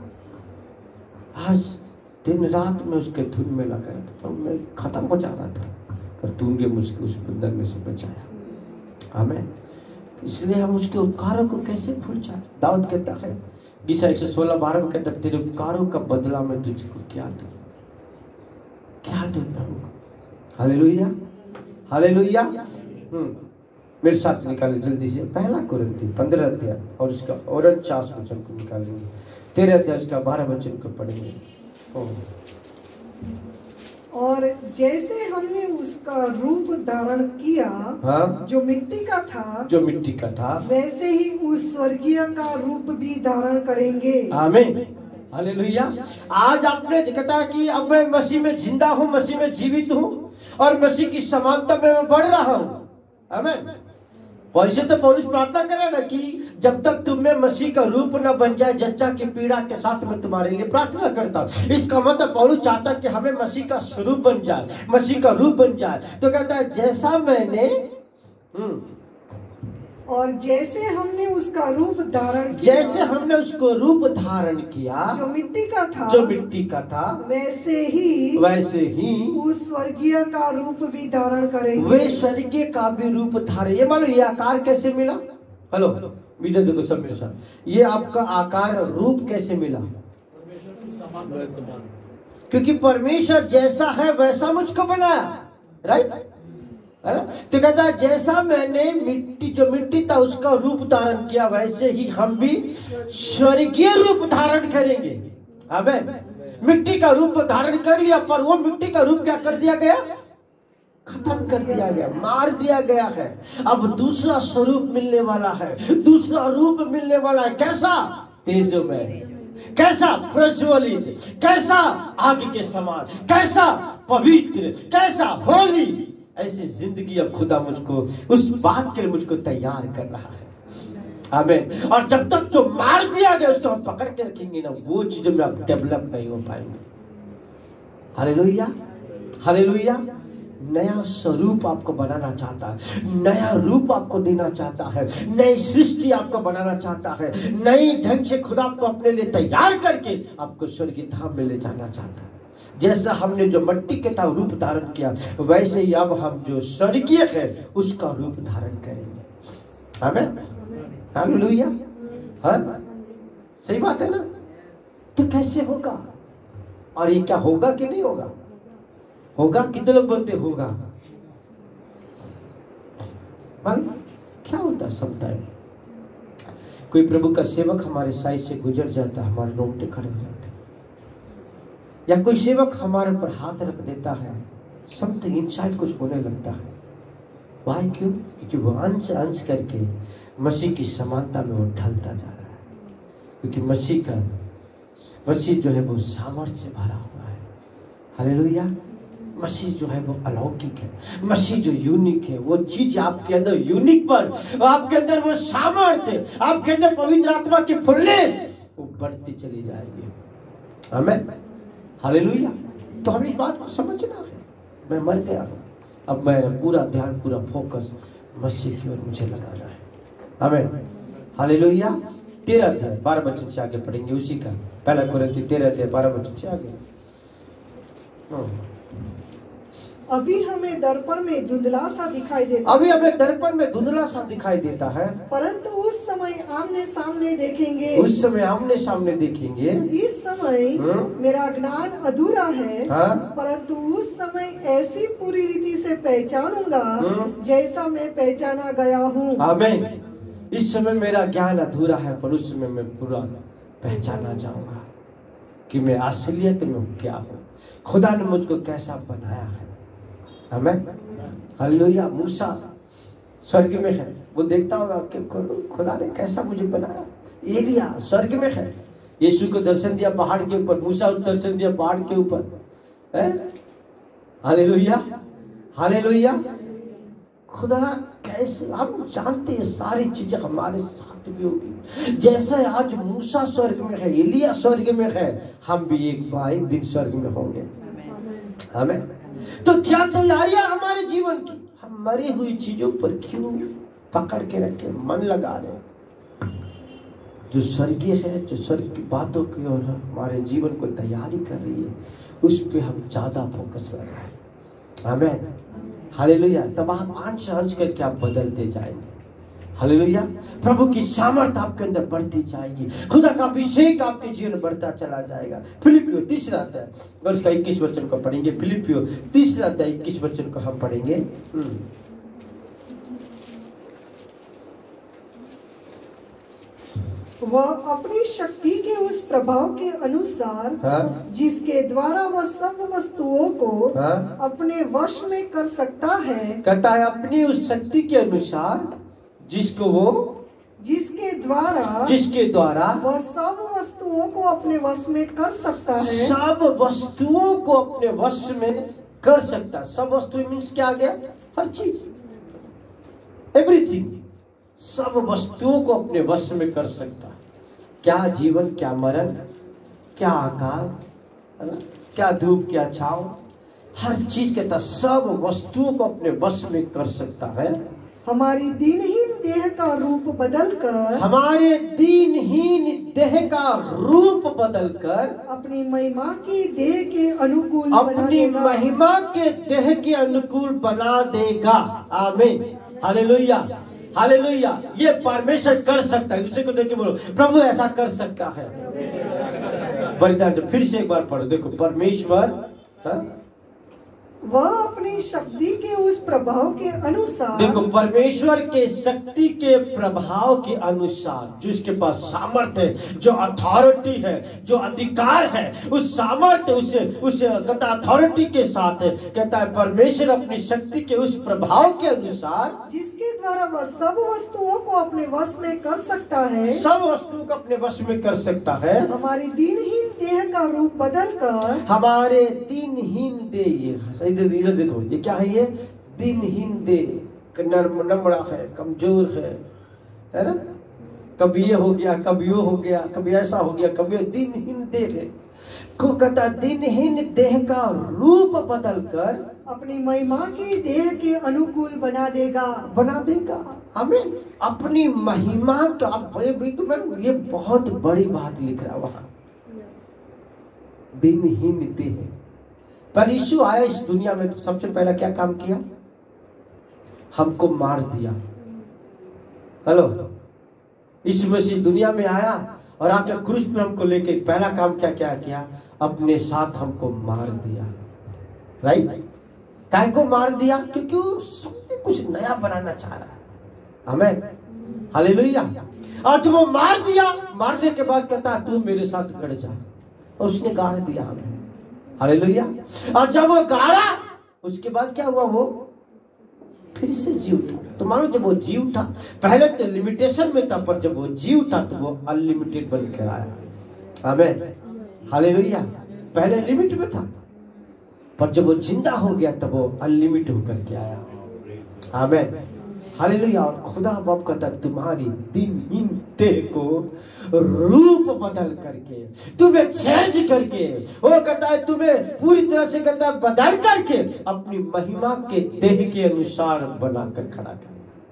आज दिन रात में उसके धुन में लगा था, तो मैं खत्म हो जा रहा था, पर तूने मुझको उस बंधन में से बचाया। आमीन। इसलिए हम उसके उपकारों को कैसे भूल जाए? दाऊद कहता है, गीसा एक सौ सोलह बारह में कहता है, तेरे उपकारों का बदला मैं तुझको क्या दूं, क्या दूं प्रभु को। हालेलुया। हालेलुया। हम्म मेरे साथ निकाले जल्दी से, पहला कुरिन्थी पंद्रह अध्याय और उसका और उनचास वचन को निकालेंगे, तेरह अध्याय उसका बारह वचन को पढ़ेंगे। और जैसे हमने उसका रूप धारण किया, हाँ? जो मिट्टी का था, जो मिट्टी का था, वैसे ही उस स्वर्गीय का रूप भी धारण करेंगे। आमीन। हालेलुया। आज आपने कहता है कि अब मैं मसीह में जिंदा हूँ, मसीह में जीवित हूँ और मसीह की समानता में मैं बढ़ रहा हूँ। आमीन। और इसे तो पौलुस प्रार्थना करे ना कि जब तक तुम में मसीह का रूप न बन जाए, जच्चा की पीड़ा के साथ मैं तुम्हारे लिए प्रार्थना करता हूँ। इसका मतलब पौलुस चाहता है कि हमें मसीह का स्वरूप बन जाए, मसीह का रूप बन जाए। तो कहता है जैसा मैंने और जैसे हमने उसका रूप धारण किया, जैसे हमने उसको रूप धारण किया जो मिट्टी का था, जो मिट्टी का था, वैसे ही वैसे ही उस स्वर्गीय का रूप भी धारण करेंगे। वे स्वर्गीय का भी रूप धारण। ये मालूम ये आकार कैसे मिला? हेलो वीडियो देखो सब मेरे साथ। ये आपका आकार रूप कैसे मिला? क्योंकि परमेश्वर जैसा है वैसा मुझको बनाया, राइट है ना? तो कहता है जैसा मैंने मिट्टी जो मिट्टी था उसका रूप धारण किया, वैसे ही हम भी स्वर्गीय रूप धारण करेंगे। आमीन। मिट्टी का रूप धारण कर लिया, पर वो मिट्टी का रूप क्या कर दिया गया? खत्म कर दिया गया, मार दिया गया है। अब दूसरा स्वरूप मिलने वाला है, दूसरा रूप मिलने वाला है। कैसा? तेजोमय, कैसा? प्रज्वलित, कैसा? आग के समान, कैसा? पवित्र, कैसा? होली। ऐसी जिंदगी अब खुदा मुझको उस बात के लिए मुझको तैयार कर रहा है। आमीन। और जब तक तो मार दिया गया उसको हम पकड़ के रखेंगे ना, वो चीजों में आप डेवलप नहीं हो पाएंगे। Hallelujah, hallelujah. नया स्वरूप आपको बनाना चाहता है, नया रूप आपको देना चाहता है, नई सृष्टि आपको बनाना चाहता है, नई ढंग से खुदा आपको अपने लिए तैयार करके आपको स्वर्गीय धाम में ले जाना चाहता है। जैसा हमने जो मिट्टी के था रूप धारण किया, वैसे ही अब हम जो स्वर्गीय है उसका रूप धारण करेंगे। आमीन, हालेलुया। हाँ, सही बात है ना? तो कैसे होगा? और ये क्या होगा कि नहीं होगा? होगा। कितने लोग बोलते होगा? क्या होता है? समटाइम कोई प्रभु का सेवक हमारे साइड से गुजर जाता है, हमारे रोंगटे खड़े हो जाते हैं, या कोई सेवक हमारे ऊपर हाथ रख देता है, समथिंग इनसाइड कुछ होने लगता है। वाई? क्यों? क्योंकि वो अंश अंश करके मसीह की समानता में वो ढलता जा रहा है। क्योंकि मसीह का मसीह जो है वो सामर्थ्य से भरा हुआ है। हालेलुया। मसीह जो है वो अलौकिक है, मसीह जो यूनिक है, वो चीज आपके अंदर यूनिक पर, आपके अंदर वो सामर्थ्य, आपके अंदर पवित्र आत्मा की फुलनेस वो बढ़ती चली जाएगी। आमीन, हालेलुया। तो हमें इस बात को समझना है, मैं मर गया हूँ, अब मैं पूरा ध्यान पूरा फोकस मसीह की ओर मुझे लगाना है। आमीन, हालेलुया। तेरह अध्याय बारह वचन से आगे पढ़ेंगे उसी का, पहला कुरिन्थी तेरह अध्याय बारह वचन से आगे। अभी हमें दर्पण में धुंधला सा दिखाई देता अभी हमें दर्पण में धुंधला सा दिखाई देता है, परंतु उस समय आमने सामने देखेंगे। उस समय आमने सामने देखेंगे। इस समय मेरा ज्ञान अधूरा है, हाँ? परंतु उस समय ऐसी पूरी रीति से पहचानूंगा जैसा मैं पहचाना गया हूँ। आमीन। इस समय मेरा ज्ञान अधूरा है, पर उस समय मैं पूरा पहचाना जाऊंगा कि मैं असलियत में क्या हूँ, खुदा ने मुझको कैसा बनाया है। आमीन, हालेलुया। मूसा स्वर्ग में है, वो देखता होगा कि खुदा ने कैसा मुझे बनाया। एलिया स्वर्ग में है, यीशु को दर्शन दिया पहाड़ के ऊपर, मूसा को दर्शन दिया पहाड़ के ऊपर। Hallelujah, hallelujah. खुदा कैसे, हम जानते हैं सारी चीजें हमारे साथ भी होगी। जैसे आज मूसा स्वर्ग में है, एलिया स्वर्ग में है, हम भी एक बार एक दिन स्वर्ग में होंगे। आमीन। तो क्या तैयारियां हमारे जीवन की? हम मरी हुई चीजों पर क्यों पकड़ के रखे मन लगा रहे? जो स्वर्गीय है, जो स्वर्ग की बातों की ओर हमारे जीवन को तैयारी कर रही है, उस पे हम ज्यादा फोकस लगाएं। आमीन, हालेलुया। तब आप अंश अंश करके आप बदलते जाएंगे। हालेलुया। प्रभु की सामर्थ आपके अंदर बढ़ती जाएगी, खुदा का अभिषेक आपके जीवन में बढ़ता चला जाएगा। फिलिपियो तीसरा अध्याय और उसका इक्कीस वचन को पढ़ेंगे। फिलिपियो तीसरा अध्याय इक्कीस वचन को हम पढ़ेंगे। वह अपनी शक्ति के उस प्रभाव के अनुसार, हाँ? जिसके द्वारा वह सब वस्तुओं को, हाँ? अपने वश में कर सकता है। कहता है अपनी उस शक्ति के अनुसार, जिसको वो जिसके द्वारा जिसके द्वारा वह सब वस्तुओं को अपने वश में कर सकता है। सब वस्तुओं को अपने वश में कर सकता है। सब वस्तु मीन्स क्या आ गया? हर चीज, एवरीथिंग। सब वस्तुओं को अपने वश में कर सकता है। क्या जीवन, क्या मरण, क्या आकाल, है ना, क्या धूप, क्या छाव, हर चीज के तहत सब वस्तुओं को अपने वश में कर सकता है। हमारी दीनहीन देह का रूप बदलकर हमारे दीनहीन देह का रूप बदलकर अपनी महिमा की देह के अनुकूल बना अपनी देगा। महिमा के देह के अनुकूल बना देगा। आमीन, हालेलुया, हालेलुया। ये परमेश्वर कर सकता है। दूसरे को देख के बोलो, प्रभु ऐसा कर सकता है। बलिदान फिर से एक बार पढ़ो, देखो परमेश्वर हा? वह अपनी शक्ति के उस प्रभाव के अनुसार, देखो परमेश्वर के शक्ति के प्रभाव के अनुसार, जो इसके पास सामर्थ्य है, जो अथॉरिटी है, जो अधिकार है, उस सामर्थ्य उस उस कहता अथॉरिटी के साथ है। कहता है परमेश्वर अपनी शक्ति के उस प्रभाव के अनुसार, जिसके द्वारा वह सब वस्तुओं को अपने वश में कर सकता है, सब वस्तुओं को अपने वश में कर सकता है। हमारी दीनहीन देह का रूप बदलकर हमारे दीनहीन देह, इधर देखो ये क्या है, ये दीनहीन देह, नम्रा है, कमजोर है, है ना। कभी ये हो गया, कभी वो हो गया, कभी ऐसा हो गया, कभी दीनहीन देह है को कहता दीनहीन देह का रूप बदलकर अपनी महिमा की देह के अनुकूल बना देगा, बना देगा। हमें अपनी महिमा का, बड़े ये बहुत बड़ी बात लिख रहा है वहां, दीनहीन देह। पर यीशु आया इस दुनिया में तो सबसे पहला क्या काम किया? हमको मार दिया। हेलो, यीशु मसीह दुनिया में आया और आकर क्रूस पे हमको लेके पहला काम क्या क्या किया? अपने साथ हमको मार दिया। राइट? काहे को मार दिया? क्योंकि वो सबसे कुछ नया बनाना चाह रहा है। आमीन, हालेलुया। और जब वो मार दिया, मारने के बाद कहता तू मेरे साथ लड़ जा, और उसने गाड़ दिया हमें। हालेलुया। और जब वो गाड़ा, उसके बाद क्या हुआ? वो फिर से जी उठा। तो मानो जब वो जी उठा, पहले तो लिमिटेशन में था, पर जब वो जी उठा तो वो अनलिमिटेड बन कर आया। आमीन, हालेलुया। पहले लिमिट में था, पर जब वो जिंदा हो गया तब वो अनलिमिटेड होकर के आया। आमीन, हालेलुया। और खुदा बाप कहता तुम्हारी दिनहीन देह को रूप बदल करके, तुम्हें चेंज करके, वो कहता है तुम्हें पूरी तरह से कहता है बदल करके अपनी महिमा के देह के अनुसार बनाकर खड़ा कर।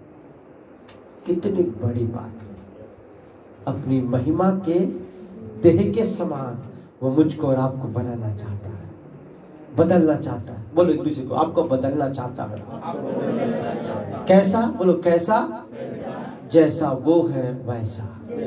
कितनी बड़ी बात है। अपनी महिमा के देह के समान वो मुझको और आपको बनाना चाहता है, बदलना चाहता है। बोलो एक दूसरे को, आपको बदलना चाहता है। कैसा? बोलो कैसा? जैसा वो है वैसा।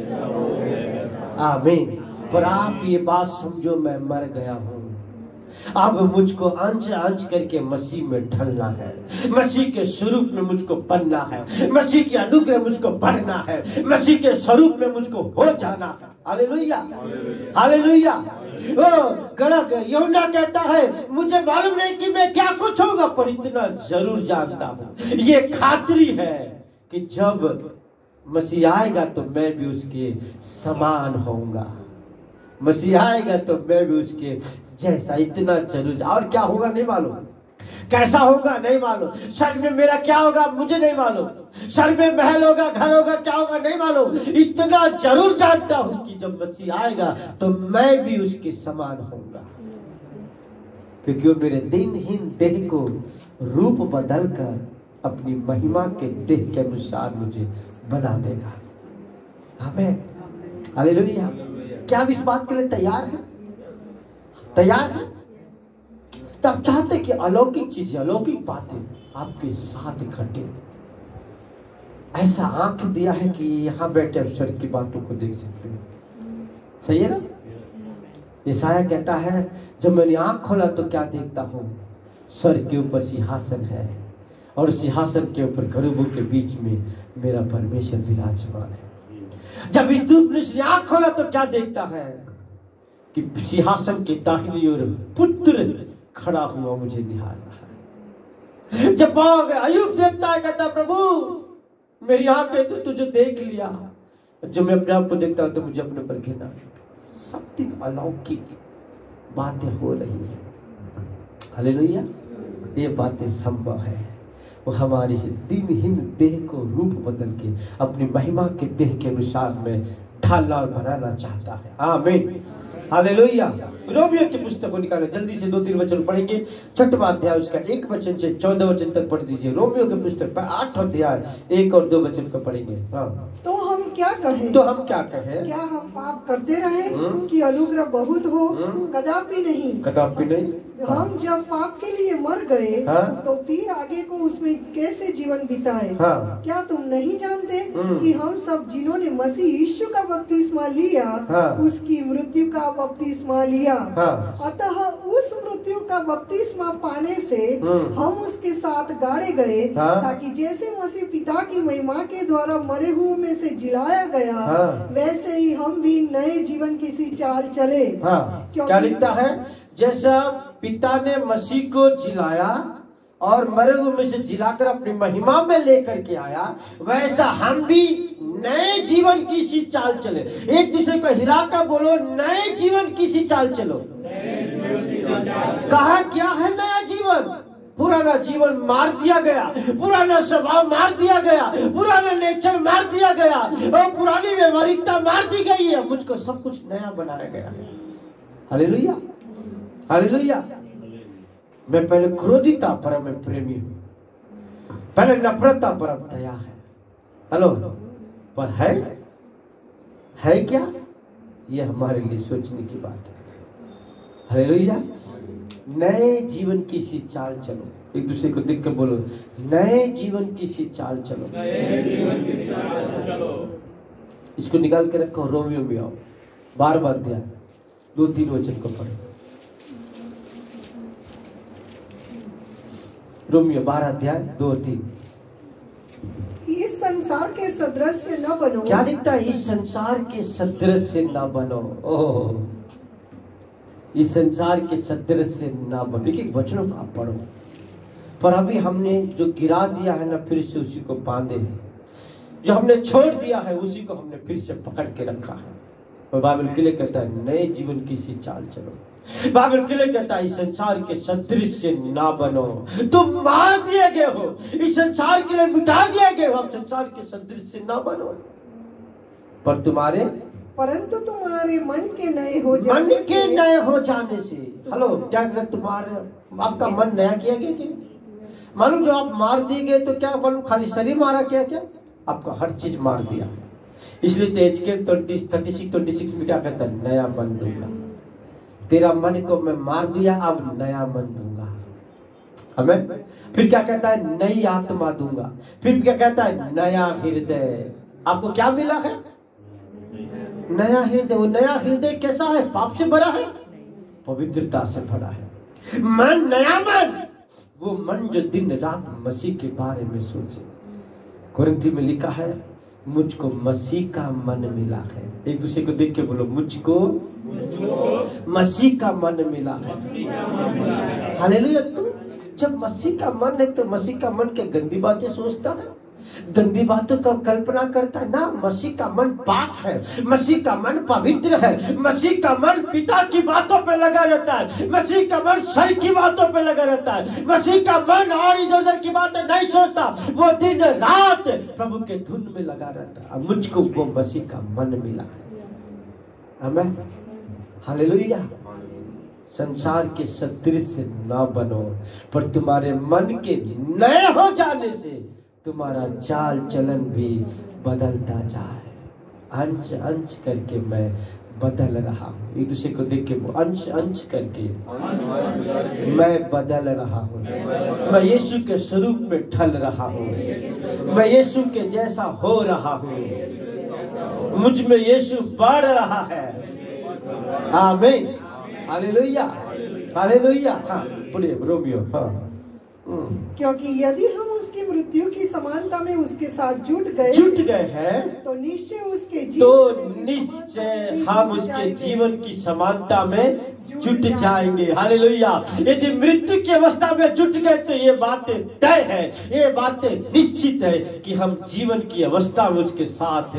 आमीन। पर आप ये बात समझो, मैं मर गया हूँ, अब मुझको अंश अंश करके मसीह में ढलना है, मसीह के स्वरूप में मुझको बनना है, मसीह के अनुग्रह मुझको बढ़ना है, मसीह के स्वरूप में मुझको हो जाना है। Hallelujah, hallelujah. ओ गलत यूहन्ना कहता है मुझे मालूम नहीं कि मैं क्या कुछ होगा, पर इतना जरूर जानता हूँ, ये खातरी है कि जब मसीह आएगा तो मैं भी उसके समान होऊंगा। मसीह आएगा तो मैं भी उसके जैसा, इतना जरूर। और क्या होगा नहीं मालूम, कैसा होगा नहीं मालूम, स्वर्ग में मेरा क्या होगा मुझे नहीं मालूम, स्वर्ग में महल होगा, घर होगा, क्या होगा नहीं मालूम, इतना जरूर जानता हूं कि जब मसीह आएगा तो मैं भी उसके समान होऊंगा, क्योंकि वो मेरे दिनहीन देह को रूप बदलकर अपनी महिमा के देह के अनुसार मुझे बना देगा। आमीन, हालेलुया। क्या आप इस बात के लिए तैयार हैं? तैयार है? तब चाहते कि अलौकिक चीजें, अलौकिक बातें आपके साथ घटे। ऐसा आंख दिया है कि यहाँ बैठे अवसर की बातों को देख सकते हैं। सही है ना? यशाया कहता है जब मैंने आंख खोला तो क्या देखता हूँ, स्वर्ग के ऊपर सिंहासन है और सिंहासन के ऊपर गरूबों के बीच में मेरा परमेश्वर विराजमान है। जब इस दूत ने आंख खोला तो क्या देखता है कि सिंहासन के दाहिनी ओर पुत्र खड़ा हुआ मुझे निहार रहा है। जब अय्यूब देखता है, कहता प्रभु मेरी आंखें तो तुझे देख लिया, जब मैं अपने आप को देखता हूं तो मुझे अपने पर घृणा। सब अलौकिक बातें हो रही है। हालेलुया। ये बातें संभव है। वो हमारी दिनहीन देह को रूप बदल के अपनी महिमा के देह के अनुसार में ढालना और बनाना चाहता है। आमीन, हालेलुया। रोमियो की पुस्तक को निकाले, जल्दी से दो तीन वचन पढ़ेंगे। छठवां अध्याय उसका एक वचन से चौदह वचन तक पढ़ दीजिए। रोमियो की पुस्तक पर आठ अध्याय एक और दो वचन को पढ़ेंगे। हाँ, तो हम क्या कहें? तो हम क्या कहें? क्या हम पाप करते रहे कि अनुग्रह बहुत हो? कदापि नहीं, कदापि नहीं। हम जब पाप के लिए मर गए हाँ? तो फिर आगे को उसमें कैसे जीवन बिताए? हाँ? क्या तुम नहीं जानते कि हम सब जिन्होंने मसीह यीशु का बपतिस्मा लिया, हाँ? उसकी मृत्यु का बपतिस्मा लिया। हाँ? अतः उस मृत्यु का बपतिस्मा पाने से हम उसके साथ गाड़े गए, हाँ? ताकि जैसे मसीह पिता की महिमा के द्वारा मरे हुए में से जिलाया गया, हाँ? वैसे ही हम भी नए जीवन की सी चाल चले। हाँ? क्योंकि- क्या लिखता है? जैसा पिता ने मसीह को जिलाया और मरे हुए में से जिलाकर अपनी महिमा में लेकर के आया, वैसा हम भी नए जीवन की सी चाल चले। एक दूसरे को हिलाकर बोलो, नए जीवन की सी चाल चलो। कहा क्या है नया जीवन? पुराना जीवन मार दिया गया, पुराना स्वभाव मार दिया गया, पुराना नेचर मार दिया गया और पुरानी व्यवहारिकता मार दी गई है। मुझको सब कुछ नया बनाया गया। Hallelujah, hallelujah. मैं पहले क्रोधी था पर मैं प्रेमी हूं, पहले नफरत था पर अब दया है। हेलो, पर है है क्या? ये हमारे लिए सोचने की बात है। हालेलुया। नए जीवन की सी चाल चलो। एक दूसरे को देख कर बोलो, नए जीवन की सी चाल चलो। नए जीवन की चाल चलो। इसको निकाल के रखो। रोमियो में आओ, बार बार दिया, दो तीन वचन को पढ़ो। रोमियो बारह अध्याय दो तीन। इस संसार के सदृश न बनो। क्या लिखता है? इस संसार के सदृश से न बनो। ओह, इस संसार के सदृश से न बनो। एक एक वचनों को आप पढ़ो। पर अभी हमने जो गिरा दिया है ना, फिर से उसी को बांधे हैं। जो हमने छोड़ दिया है उसी को हमने फिर से पकड़ के रखा है। और बाइबल के लिए कहता है नए जीवन की सी चाल चलो। बाइबल के लिए कहता है इस संसार के सदृश से ना बनो। तुम मार दिए गए हो, इस संसार के लिए मिटा दिए गए हो। अब संसार के सदृश से ना बनो, पर तुम्हारे परंतु तुम्हारे मन के नए हो जाने मन के नए हो जाने से। हेलो, क्या कहते? तुम्हारे आपका मन नया किया गया क्या? मालूम जो आप मार दिए गए तो क्या मालूम खाली शरीर मारा क्या? क्या आपका हर चीज मार दिया। इसलिए तो HKL thirty six twenty six में क्या कहता है? नया मन दूंगा। तेरा मन को मैं मार दिया, अब नया मन दूंगा। हमें फिर क्या कहता है? नई आत्मा दूंगा। फिर क्या कहता है? नया हृदय। आपको क्या मिला है? नया हृदय। वो नया हृदय कैसा है? पाप से भरा है, पवित्रता से भरा है। मन, नया मन, वो मन जो दिन रात मसीह के बारे में सोचे। कुरिन्थी में लिखा है, मुझको मसीह का मन मिला है। एक दूसरे को देख के बोलो, मुझको मसीह का मन मिला है। हालेलुया। तुम जब मसीह का मन है तो मसीह का मन के गंदी बातें सोचता है, गंदी बातों का कल्पना करता है ना। मसीह का मन पाक है, मसीह का मन पवित्र है, मसीह का मन पिता की बातों पे लगा रहता है, मसीह का मन सही की बातों पे लगा रहता है, मसीह का मन और इधर उधर की बातें नहीं सोचता। वो दिन रात प्रभु के धुन में लगा रहता है। मुझको वो मसीह का मन मिला है। आमीन, हालेलुया। संसार के सदृश से ना बनो, पर तुम्हारे मन के नए हो जाने से तुम्हारा चाल चलन भी बदलता जाए। अंश अंश करके मैं बदल रहा हूँ। एक दूसरे को देख के वो अंश अंश करके मैं बदल रहा हूँ। मैं यीशु के स्वरूप में ढल रहा हूँ। मैं यीशु के जैसा हो रहा हूँ। मुझ में यीशु बढ़ रहा है। आमीन, हालेलुया, हालेलुया। हाँ, पढ़िए रोमियो। हाँ, क्योंकि यदि हम उसकी मृत्यु की समानता में उसके साथ जुट गए जुट गए हैं तो निश्चय उसके तो निश्चय हम उसके जीवन की समानता में जुट जाएंगे। हालेलुया। यदि मृत्यु की अवस्था में जुट गए तो ये बातें तय है, ये बातें निश्चित है कि हम जीवन की अवस्था में उसके साथ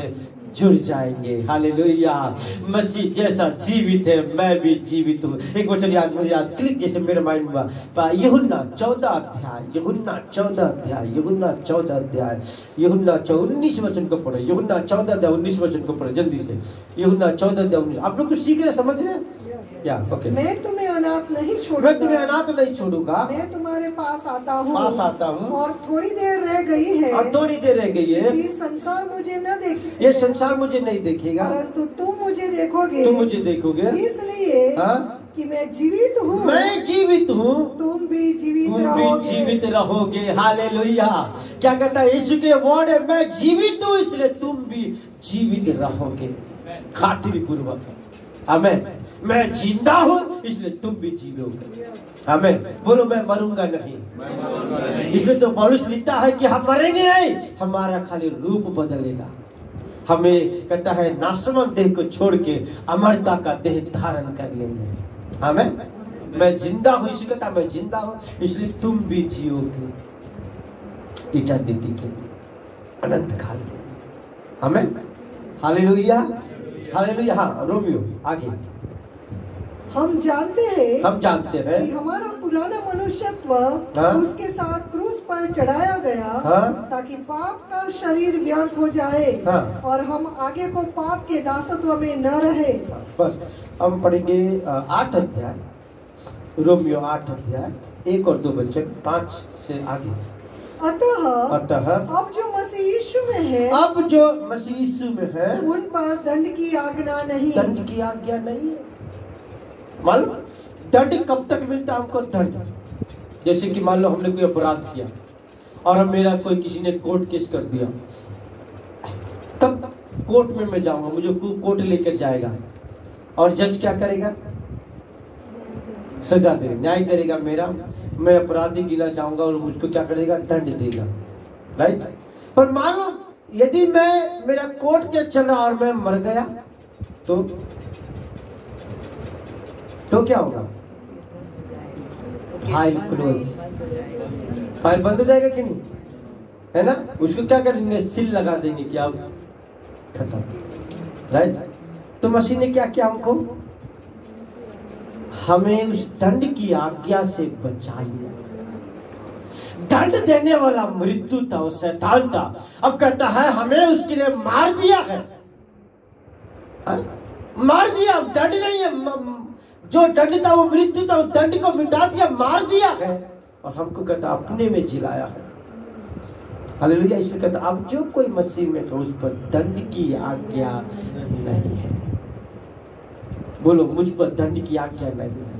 जुड़ जाएंगे। हालेलुया। मसीह जैसा जीवित है मैं भी जीवित हूँ। एक वचन याद मुझे याद क्लिक जैसे मेरे माइंड में, यूहन्ना चौदह अध्याय यूहन्ना चौदह अध्याय यूहन्ना चौदह अध्याय यूहन्ना उन्नीस वचन को पढ़े। यूहन्ना चौदह अध्याय उन्नीस वचन को पढ़े जल्दी से। यूहन्ना चौदह अध्याय उन्नीस। आप लोग कुछ सीख रहे समझ रहे क्या? ओके। मैं तुम्हें अनाथ नहीं छोड़ूंगा, मैं तुम्हें अनाथ नहीं छोड़ूंगा, मैं तुम्हारे पास आता हूँ पास आता हूँ। और थोड़ी देर रह गई है, और थोड़ी देर रह गई है, फिर संसार मुझे न देखेगा, ये संसार मुझे नहीं देखेगा, परंतु तुम मुझे देखोगे, तुम मुझे देखोगे, इसलिए हाँ? कि मैं जीवित हूँ, मैं जीवित हूँ, तुम भी जीवित तुम रहोगे। भी जीवित रहोगे। हालेलुया। क्या कहता है यीशु के वर्ड है, मैं जीवित हूँ इसलिए तुम भी जीवित रहोगे। खातिर पूर्वक आमेन। मैं जिंदा हूँ इसलिए तुम भी जीवोगे। आमेन। बोलो मैं मरूंगा नहीं। इसलिए तो पौलुस लिखता है कि हम मरेंगे नहीं, हमारा खाली रूप बदलेगा। हमें कहता है नाशवान देह को छोड़ के अमरता का देह धारण कर लेंगे। आमेन। मैं जिंदा हूँ, इसी कहता मैं जिंदा हूँ इसलिए तुम भी जियोगे इटर्निटी के लिए, अनंत काल के लिए। आमेन। Hallelujah hallelujah. हाँ रोमियो आगे। हम जानते हैं हम जानते हैं कि हमारा पुराना मनुष्यत्व हाँ? उसके साथ क्रूस पर चढ़ाया गया, हाँ? ताकि पाप का शरीर व्यर्थ हो जाए, हाँ? और हम आगे को पाप के दासत्व में न रहे। बस हम पढ़ेंगे आठ अध्याय, रोमियो आठ अध्याय एक और दो वचन पाँच से आगे। अतः अतः अब जो मसीह यीशु में है, अब जो मसीह यीशु में है उन पर दंड की आज्ञा नहीं। दंड की आज्ञा नहीं है। मालूम दंड कब तक मिलता है हमको? दंड जैसे कि मान लो हमने कोई अपराध किया और हम मेरा कोई किसी ने कोर्ट केस कर दिया, तब कोर्ट में मैं जाऊंगा, मुझे कोर्ट लेकर जाएगा और जज क्या करेगा? सजा देगा, न्याय करेगा मेरा। मैं अपराधी गिना जाऊंगा और मुझको क्या करेगा? दंड देगा। राइट। पर मान लो यदि मैं मेरा कोर्ट केस चल रहा और मैं मर गया तो तो क्या होगा? फाइल क्लोज, फाइल बंद हो जाएगा कि नहीं? है ना? उसको क्या करेंगे? सील लगा देंगे कि अब खत्म। राइट। तो मसीह ने क्या किया? हमको हमें उस दंड की आज्ञा से बचा लिया। दंड देने वाला मृत्यु था, वो शैतान था। अब कहता है हमें उसके लिए मार दिया है, हा? मार दिया। दंड नहीं है, जो दंड था वो मृत्यु था, उस दंड को मिटा दिया, मार दिया है और हमको कहता अपने में जिलाया है। हालेलुया। इसलिए कहता अब जो कोई मसीह में है उस पर दंड की आज्ञा नहीं है। बोलो मुझ पर दंड की आज्ञा नहीं है।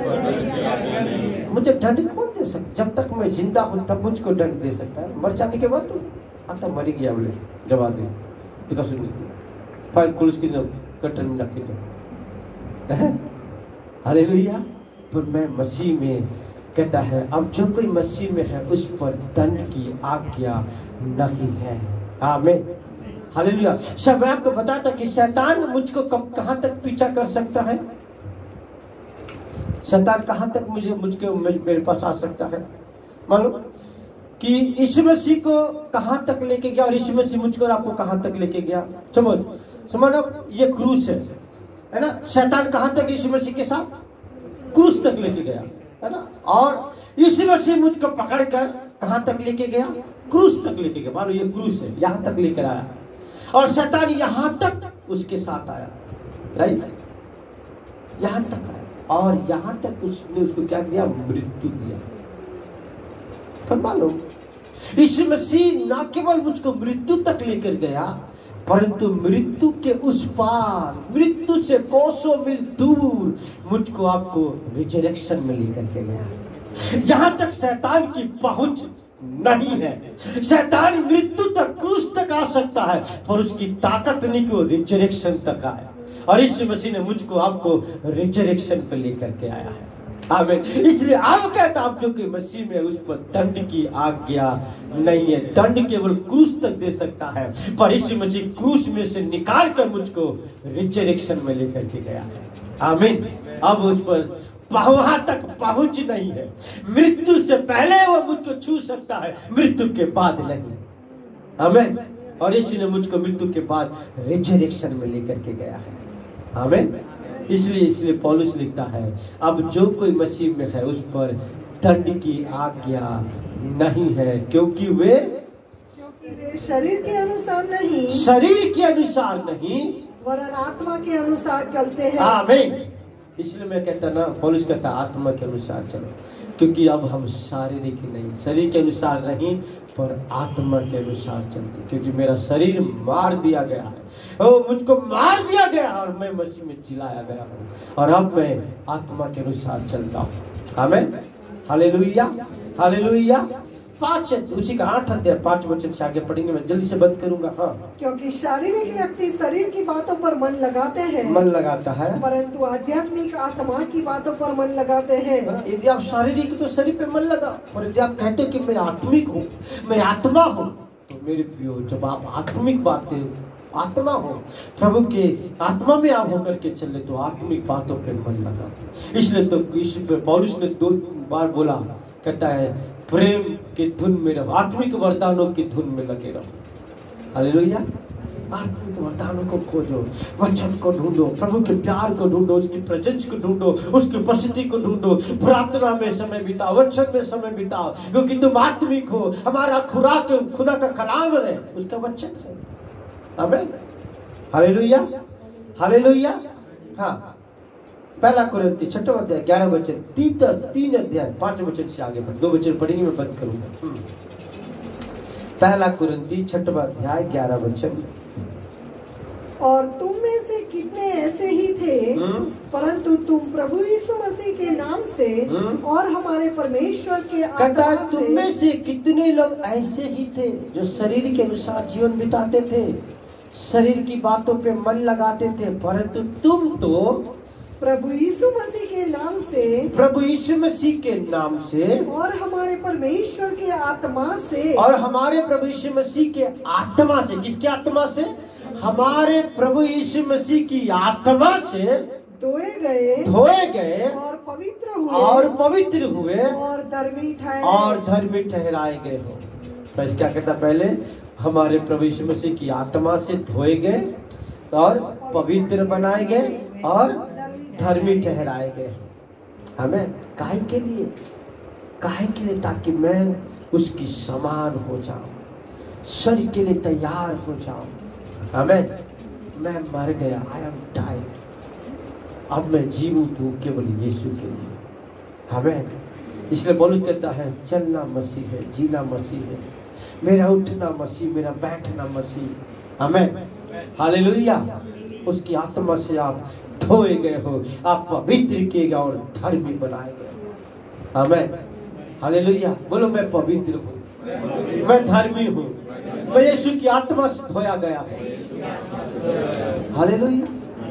मुझे दंड कौन दे सकता? जब तक मैं जिंदा हूं तब मुझको दंड दे सकता है। मर जाने के बाद तो आता मरी गया बोले दबा दे तो का सुन फाइल पुलिस की कटर में रख के। हालेलुया। पर मैं मसीह में कहता है अब जो कोई मसीह में है उस पर दंड की आज्ञा नहीं है। आमीन। हालेलुया। सब मैं आपको बताता कि शैतान मुझको कब कहां तक पीछा कर सकता है? शैतान कहां तक मुझे मुझको मेरे पास आ सकता है? मालूम कि यीशु मसीह को कहां तक लेके गया और यीशु मसीह मुझको और आपको कहां तक लेके गया? समझ समझ अब ये क्रूस है, है ना? शैतान कहां तक यीशु मसीह के साथ? क्रूस तक लेके गया, है ना? और यीशु मसीह मुझको पकड़कर कहां तक लेके गया? क्रूस तक लेके गया। मानो ये क्रूस है, यहां तक लेकर आया और शैतान यहां तक उसके साथ आया। राइट। यहां तक आया और यहां तक उसने उसको क्या दिया? मृत्यु दिया। पर मालूम यीशु मसीह न केवल मुझको मृत्यु तक लेकर गया परंतु मृत्यु के उस पार, मृत्यु से कोसों मील दूर मुझको आपको रिजरेक्शन में लेकर के गया, जहां तक शैतान की पहुंच नहीं है। शैतान मृत्यु तक, क्रूस तक आ सकता है पर उसकी ताकत नहीं कि वो रिजरेक्शन तक आए। और यीशु मसीह ने मुझको आपको रिजरेक्शन पे लेकर के आया है। आमीन। इसलिए आप कहता आप जो कि मसीह में उस पर दंड की आज्ञा नहीं है। दंड केवल क्रूस तक दे सकता है पर यीशु मसीह क्रूस में से निकाल कर मुझको रिजरेक्शन में लेकर के गया है। आमीन। अब उस पर वहां तक पहुंच नहीं है। मृत्यु से पहले वो मुझको छू सकता है, मृत्यु के बाद नहीं। आमीन। और यीशु ने मुझको मृत्यु के बाद रिजरेक्शन में लेकर के गया है। आमीन। इसलिए इसलिए पौलुस लिखता है, अब जो कोई मसीह में है उस पर दंड की आज्ञा नहीं है, क्योंकि वे क्योंकि वे शरीर के अनुसार नहीं शरीर के अनुसार नहीं वरन आत्मा के अनुसार चलते हैं। आमीन। इसलिए मैं कहता ना, पौलुस कहता आत्मा के अनुसार चलो, क्योंकि अब हम शारीरिक नहीं, शरीर के अनुसार नहीं पर आत्मा के अनुसार चलते, क्योंकि मेरा शरीर मार दिया गया है, ओ मुझको मार दिया गया और मैं मसीह में जिलाया गया हूँ, और अब मैं आत्मा के अनुसार चलता हूँ। आमीन। Hallelujah, hallelujah. पांच उसी का आठ अध्याय पांच वचन से आगे पढ़ेंगे, मैं जल्दी से बंद करूंगा। हाँ, क्योंकि शारीरिक व्यक्ति शरीर की बातों पर मन लगाते हैं, मन लगाता है, परंतु आध्यात्मिक आत्मा की बातों पर मन लगाते हैं। यदि आप शारीरिक तो शरीर पे मन लगा, और यदि आप कहते कि मैं आत्मिक हूँ, मैं आत्मा हूँ, तो मेरे प्रियो जब आप आत्मिक बातें आत्मा हो, प्रभु के आत्मा में आप होकर के चले तो आत्मिक बातों पे मन लगा। इसलिए तो इस पौलुस ने दो बार बोला, कहता है प्रेम की धुन में रहो, आत्मिक वरदानों की धुन में लगे रहो। हालेलुया। आत्मिक वरदानों को खोजो, वचन को ढूंढो, प्रभु के प्यार को ढूंढो, उसकी प्रेजेंस को ढूंढो, उसकी उपस्थिति को ढूंढो, प्रार्थना में समय बिताओ, वचन में समय बिताओ, क्योंकि तुम आत्मिक हो। हमारा खुराक खुदा का कलाम है, उसका वचन है। आमीन। Hallelujah, hallelujah. हाँ, पहला कुरिन्थी छठवां अध्याय ग्यारह वचन, तीन दस तीन अध्याय पांच वचन से आगे बढ़, दो वचन पढ़ेंगे, मैं बंद करूंगा। पहला कुरिन्थी छठवां अध्याय ग्यारह वचन, और तुम में से कितने ऐसे ही थे, परंतु तुम प्रभु यीशु मसीह के नाम से और हमारे परमेश्वर के आत्मा से, तुम में से कितने लोग ऐसे ही थे जो शरीर के अनुसार जीवन बिताते थे, शरीर की बातों पे मन लगाते थे, परंतु तुम तो प्रभु यीशु मसीह के नाम से प्रभु यीशु मसीह के नाम से और हमारे परमेश्वर के आत्मा से और हमारे प्रभु यीशु मसीह के आत्मा से, किसके आत्मा से? हमारे प्रभु यीशु मसीह की आत्मा से धोए गए धोए गए और पवित्र हुए और पवित्र हुए और धर्मी ठहराए और धर्मी ठहराए गए हो। तो क्या कहता पहले? हमारे प्रभु यीशु मसीह की आत्मा से धोए गए और पवित्र बनाए गए और धर्मी ठहराए गए। हमें काहे के लिए? काहे के लिए? ताकि मैं उसकी समान हो जाऊं, शरीर के लिए तैयार हो जाऊं। हमें मैं मर गया, आई एम डाइड, अब मैं जीवूं तो केवल यीशु के लिए। हमें इसलिए पौलुस कहता है चलना मसीह है, जीना मसीह है, मेरा उठना मसीह, मेरा बैठना मसीह। हमें हालेलुया। उसकी आत्मा से आप धोए गए हो, आप पवित्र किए गए और धर्मी बनाए गए। हमें हालेलुया। बोलो मैं पवित्र हूँ, मैं धर्मी हूँ, मैं यीशु की आत्मा से धोया गया हूँ। हालेलुया।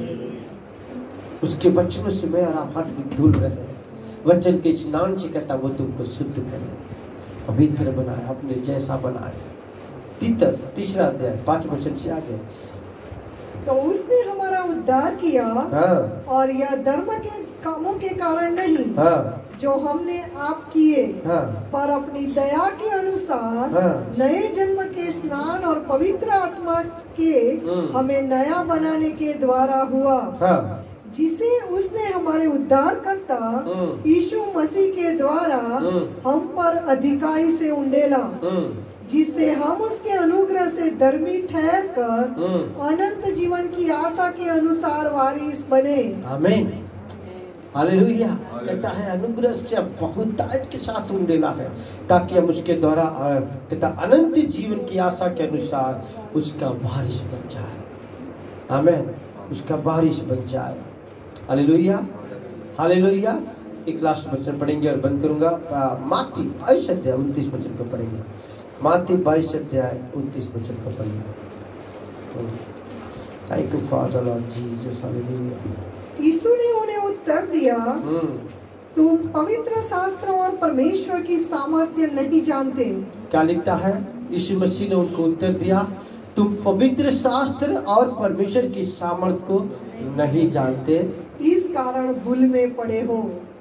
उसके वचनों से मैं और आप हट धुल रहे हैं, वचन के स्नान से कहता वो तुमको शुद्ध करे, पवित्र बनाए, अपने जैसा बनाए। तीतस तीसरा अध्याय पांच वचन से आगे, तो उसने हमारा उद्धार किया। हाँ। और यह धर्म के कामों के कारण नहीं, हाँ। जो हमने आप किए, हाँ। पर अपनी दया के अनुसार हाँ। नए जन्म के स्नान और पवित्र आत्मा के हमें नया बनाने के द्वारा हुआ। हाँ। जिसे उसने हमारे उद्धार करता यीशु मसीह के द्वारा हम पर अधिकाई से उंडेला, जिससे हम उसके अनुग्रह से धर्मी ठहर कर अनंत जीवन की आशा के अनुसार वारिस बने। आमीन। हालेलुया। कहता है अनुग्रह से बहुतायत के साथ उंडेला है, ताकि हम उसके द्वारा कहता अनंत जीवन की आशा के अनुसार उसका वारिस बन जाए। आमीन। उसका वारिस बन जाए। Hallelujah, hallelujah. एक लास्ट वचन पढ़ेंगे और बंद करूंगा। माती बाईस अध्याय उनतीस वचन को पढ़ेंगे। माती बाईस अध्याय उनतीस वचन को पढ़ेंगे। Thank you father Lord Jesus. Hallelujah. यीशु ने उन्हें उत्तर दिया, तुम पवित्र शास्त्र और परमेश्वर की सामर्थ्य नहीं जानते। क्या लिखता है? यीशु मसीह ने उनको उत्तर दिया, तुम पवित्र शास्त्र और परमेश्वर की सामर्थ्य को नहीं जानते, इस कारण भूल में पड़े हो।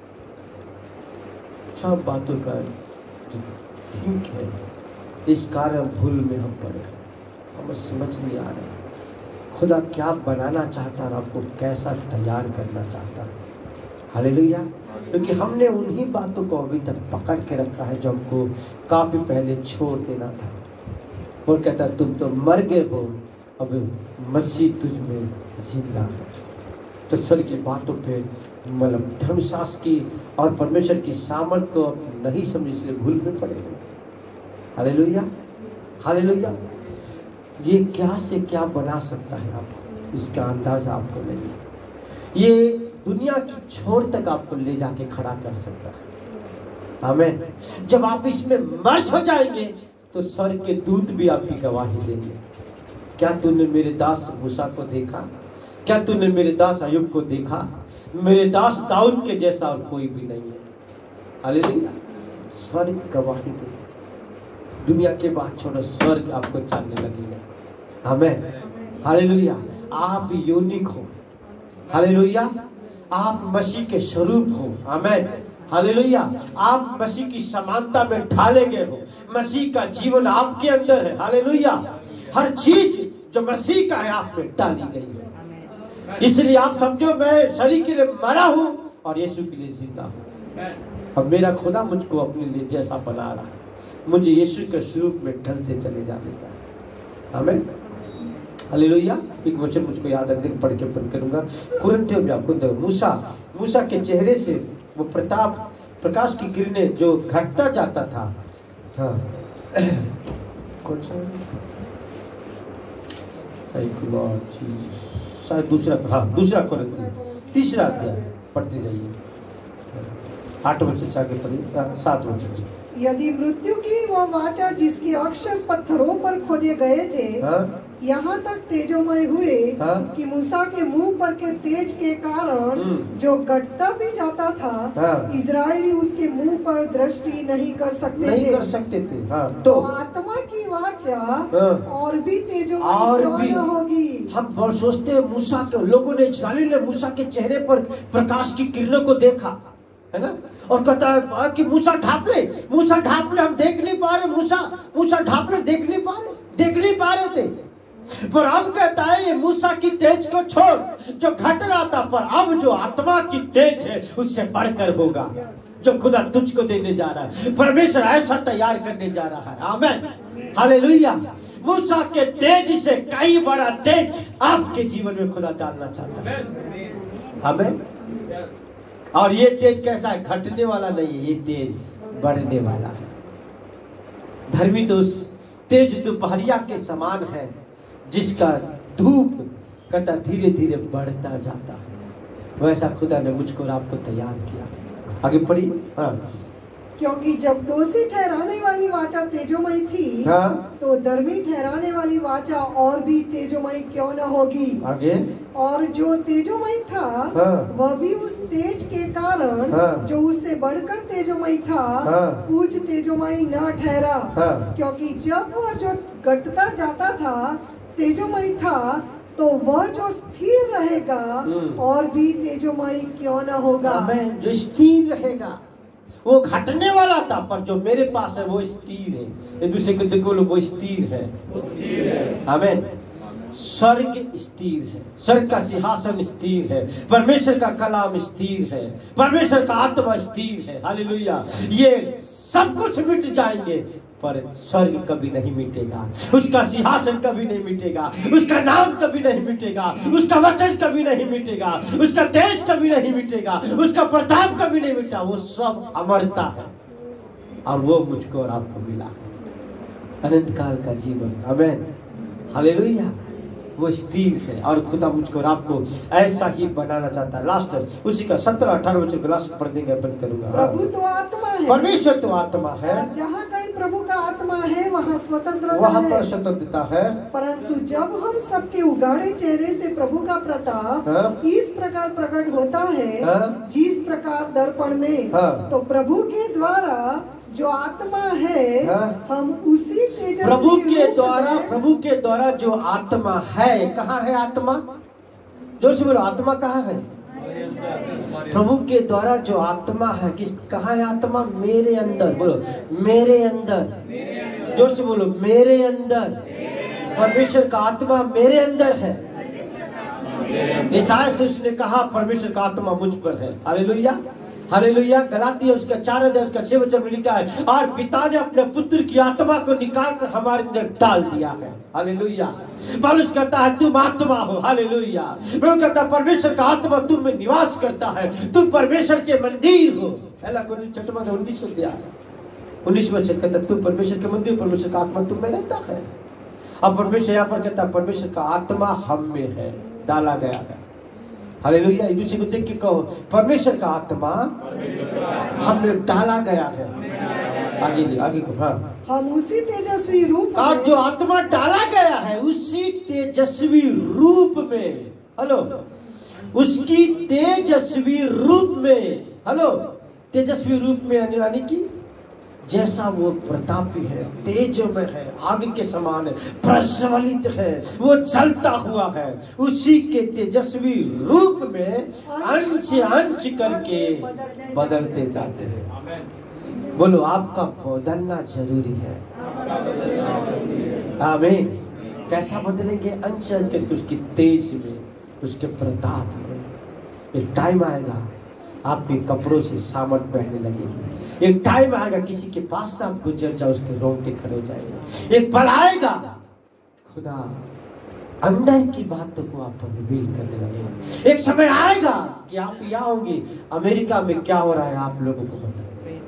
सब बातों का ठीक है, इस कारण भूल में हम पड़े। हमें समझ नहीं आ रहा खुदा क्या बनाना चाहता है, आपको कैसा तैयार करना चाहता है। हालेलुया। क्योंकि हमने उन्हीं बातों को अभी तक पकड़ के रखा है जो हमको काफी पहले छोड़ देना था। और कहता तुम तो मर गए हो, अब मसीह तुझ में जिंदा है। तो स्वर्ग की बातों पे मतलब धर्मशास्त्र की और परमेश्वर की सामर्थ को नहीं समझ, इसलिए भूल में पड़े हुए। Hallelujah, hallelujah. ये क्या से क्या बना सकता है आपको, इसका अंदाजा आपको नहीं। ये दुनिया की छोर तक आपको ले जाके खड़ा कर सकता है। आमीन। जब आप इसमें मर्ज हो जाएंगे तो स्वर्ग के दूत भी आपकी गवाही देंगे। क्या तूने मेरे दास मूसा को देखा? क्या तूने मेरे दास अय्यूब को देखा? मेरे दास दाऊद के जैसा और कोई भी नहीं है। हालेलुया। स्वर्ग गवाही देंगे। दुनिया के बाद छोड़ो, स्वर्ग आपको जानने लगेगा। आमीन। हालेलुया। आप यूनिक हो। हालेलुया। आप मसीह के स्वरूप हो। आमीन। हालेलुया। आप मसीह की समानता में ढाले गए हो। मसीह का जीवन आपके अंदर है। हालेलुया। हर चीज जो मसीह का है आप में डाली गई है। इसलिए आप समझो मैं शरीर के लिए मरा हूं और यीशु के लिए जिंदा हूं। अब मेरा खुदा मुझको अपने लिए जैसा बना रहा है, मुझे यीशु के स्वरूप में ढलते चले जाने का। आमीन। हालेलुया। एक वचन मुझको याद रखने पढ़ के बंद करूंगा। कुरिन्थियों में आपको देखो, मूसा मूसा के चेहरे से वो प्रताप प्रकाश की किरणें जो घटता जाता था। हाँ कौन सा शायद दूसरा, हाँ दूसरा कुरिन्थियों तीसरा अध्याय पढ़ते जाइए। आठ वचन से आगे पढ़िए, सात वचन से। यदि मृत्यु की वह वाचा जिसके अक्षर पत्थरों पर खोदे गए थे, हाँ? यहाँ तक तेजोमय हुए, हाँ? कि मूसा के मुंह पर के तेज के कारण जो घटता भी जाता था, हाँ? इजरायली उसके मुंह पर दृष्टि नहीं कर सकते नहीं थे। कर सकते थे। हाँ, तो, तो आत्मा की वाचा, हाँ? और भी तेजोमय क्यों न होगी। हम सोचते हैं मूसा के लोगों ने, इस्राएली ने मूसा के चेहरे पर प्रकाश की किरणों को देखा है ना, और कहता है कि मूसा ढाप ले, मूसा ढाप ले, हम देख नहीं पा रहे, मूसा मूसा ढाप ले, देख नहीं पा रहे, देख नहीं पा रहे थे। पर अब कहता है ये मूसा की तेज को छोड़ जो घट रहा था, पर अब जो आत्मा की तेज है उससे बढ़कर होगा, जो खुदा तुझको देने जा रहा है। परमेश्वर ऐसा तैयार करने जा रहा है। आमीन। हालेलुया। मूसा के तेज से कई बड़ा तेज आपके जीवन में खुदा डालना चाहता है। आमीन। और ये तेज कैसा है? घटने वाला नहीं है, ये तेज बढ़ने वाला है। धर्मी तो उस तेज दोपहरिया के समान है जिसका धूप कहता धीरे धीरे बढ़ता जाता है। वैसा खुदा ने मुझको और आपको तैयार किया। आगे पढ़िए। हाँ। क्योंकि जब दोषी ठहराने वाली वाचा तेजोमय थी, हाँ? तो धर्मी ठहराने वाली वाचा और भी तेजोमय क्यों न होगी। आगे। और जो तेजोमय था, हाँ? वह भी उस तेज के कारण, हाँ? जो उससे बढ़कर तेजोमय था, हाँ? कुछ तेजोमय न ठहरा, हाँ? क्योंकि जब वह जो घटता जाता था तेजोमय था, तो वह जो स्थिर रहेगा और भी तेजोमय क्यों न होगा। जो स्थिर रहेगा, वो घटने वाला था, पर जो मेरे पास है वो स्थिर है। एक दूसरे को देखो, वो स्थिर है, वो स्थिर है। आमीन। स्वर्ग स्थिर है, स्वर्ग का सिंहासन स्थिर है, परमेश्वर का कलाम स्थिर है, परमेश्वर का आत्मा स्थिर है। हालेलुया। ये सब कुछ मिट जाएंगे पर स्वर्ग कभी नहीं मिटेगा, उसका सिंहासन कभी नहीं मिटेगा, उसका नाम कभी नहीं मिटेगा, उसका वचन कभी नहीं मिटेगा, उसका तेज कभी नहीं मिटेगा, उसका प्रताप कभी नहीं मिटा। वो सब अमरता है और वो मुझको और आपको मिला अनंत काल का जीवन। आमीन। हालेलुया। वो स्थिर है और खुदा मुझको और आपको ऐसा ही बनाना चाहता है। लास्ट उसी का सत्रह अठारह वचन को लास्ट पढ़ देंगे, बंद करूंगा। प्रभु तो आत्मा है, परमेश्वर तो आत्मा है, जहाँ कहीं प्रभु का आत्मा है वहाँ स्वतंत्रता वहाँ पर स्वतंत्रता है। परंतु जब हम सबके उगाड़े चेहरे से प्रभु का प्रताप, हाँ? इस प्रकार प्रकट होता है, हाँ? जिस प्रकार दर्पण में, हाँ? तो प्रभु के द्वारा जो आत्मा है, हाँ? हम उसी तेजस्वी प्रभु के द्वारा प्रभु के द्वारा जो आत्मा है, कहाँ है आत्मा? जोर से बोलो, आत्मा कहाँ है? प्रभु के द्वारा जो आत्मा है, किस कहाँ है आत्मा? मेरे अंदर। बोलो मेरे अंदर। जोर से बोलो मेरे अंदर। परमेश्वर का आत्मा मेरे अंदर है। ईसाया से उसने कहा परमेश्वर का आत्मा मुझ पर है। Hallelujah hallelujah. गलातियों उसका चार अध्याय उसका छह वचन में लिखा है, और पिता ने अपने पुत्र की आत्मा को निकाल कर हमारे अंदर डाल दिया है। हालेलुया। पौलुस कहता है तुम आत्मा हो। हालेलुया। वो कहता है परमेश्वर का आत्मा तुम में निवास करता है, तुम परमेश्वर के मंदिर हो। पहला कोरिन्थियों छठवां अध्याय उन्नीस अध्याय उन्नीस वचन कहता है तुम परमेश्वर के मंदिर, परमेश्वर का आत्मा तुम में रहता है। अब परमेश्वर यहाँ पर कहता है परमेश्वर का आत्मा हम में है, डाला गया है। हालेलुया। एक दूसरे को देख के कहो परमेश्वर का आत्मा हम में डाला गया है। आगे आगे को हाँ हम उसी तेजस्वी रूप और जो आत्मा डाला गया है उसी तेजस्वी रूप में, हेलो, उसकी तेजस्वी रूप में, हेलो, तेजस्वी रूप में यानी कि जैसा वो प्रतापी है, तेज में है, आग के समान है, प्रज्वलित है, वो जलता हुआ है, उसी के तेजस्वी रूप में अंश अंश करके बदलते जाते हैं। बोलो आपका बदलना जरूरी है। आमीन। कैसा बदलेंगे? अंश अंश करके, उसकी तेज में, उसके प्रताप में। एक टाइम आएगा आपके कपड़ों से सामर्थ बहने लगेगी। एक टाइम आएगा किसी के पास से आप गुजर जाओ उसके रोंगटे खड़े हो जाएंगे। एक पल आएगा खुदा अंदर की बातों को आप पर रिवील करने लगेगा। एक समय आएगा कि आप यहाँ होंगे, अमेरिका में क्या हो रहा है आप लोगों को बताएं।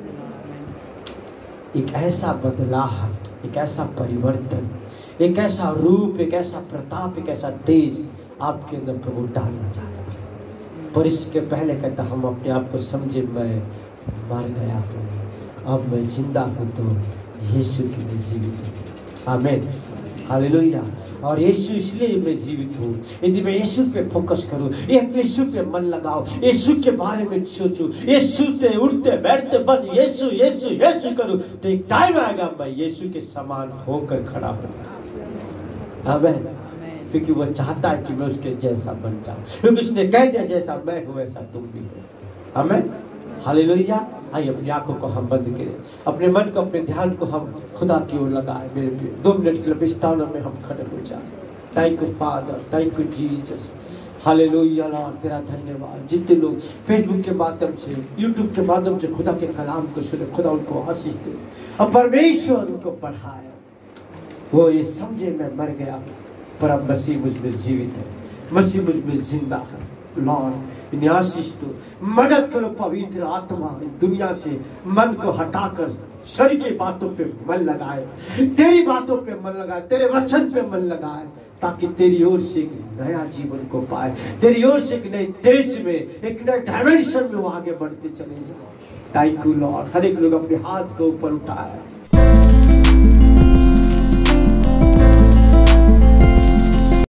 एक ऐसा बदलाव, एक ऐसा परिवर्तन, एक ऐसा रूप, एक ऐसा प्रताप, एक ऐसा तेज आपके अंदर प्रभु डालना चाहता है। पर इसके पहले कहता हम अपने आप को समझे मैं मर गया हूँ, अब मैं जिंदा हूँ तो यीशु के लिए जीवित हूँ। आमीन हालेलुया। और यीशु इसलिए मैं जीवित हूँ, यदि मैं यीशु पे फोकस करूँ, यीशु पे मन लगाओ, यीशु के बारे में सोचूं, यीशु से उठते बैठते बस यीशु यीशु यीशु करूँ, तो एक टाइम आएगा मैं यीशु के समान होकर खड़ा होगा। आमीन। क्योंकि वो चाहता है कि मैं उसके जैसा बन जाऊं, क्योंकि उसने कह दिया जैसा मैं हूं वैसा तुम भी हो। आमीन हालेलुया। आइए अपनी आंखों को हम बंद करें, अपने मन को, अपने ध्यान को हम खुदा की ओर लगाए। मेरे प्रिय दो मिनट के लिए स्थानों में हम खड़े हो जाए। Thank you father, thank you Jesus. Hallelujah Lord, तेरा धन्यवाद। जितने लोग फेसबुक के माध्यम से, यूट्यूब के माध्यम से खुदा के कलाम को सुने, खुदा उनको आशीष दे और परमेश्वर उनको बढ़ाए। वो ये समझे मैं मर गया पर अब मसीह मुझ में जीवित है, मसीह मुझ में जिंदा है। लॉर्ड इन्हें आशीष दो, मदद करो पवित्र आत्मा दुनिया से मन को हटाकर शरीर की बातों पे मन लगाए, तेरी बातों पे मन लगाए, तेरे वचन पे मन लगाए, ताकि तेरी ओर से एक नया जीवन को पाए, तेरी ओर से एक नए देश में, एक नए डायमेंशन में वो आगे बढ़ते चले जाए। Thank you Lord. हर एक लोग अपने हाथ को ऊपर उठाए।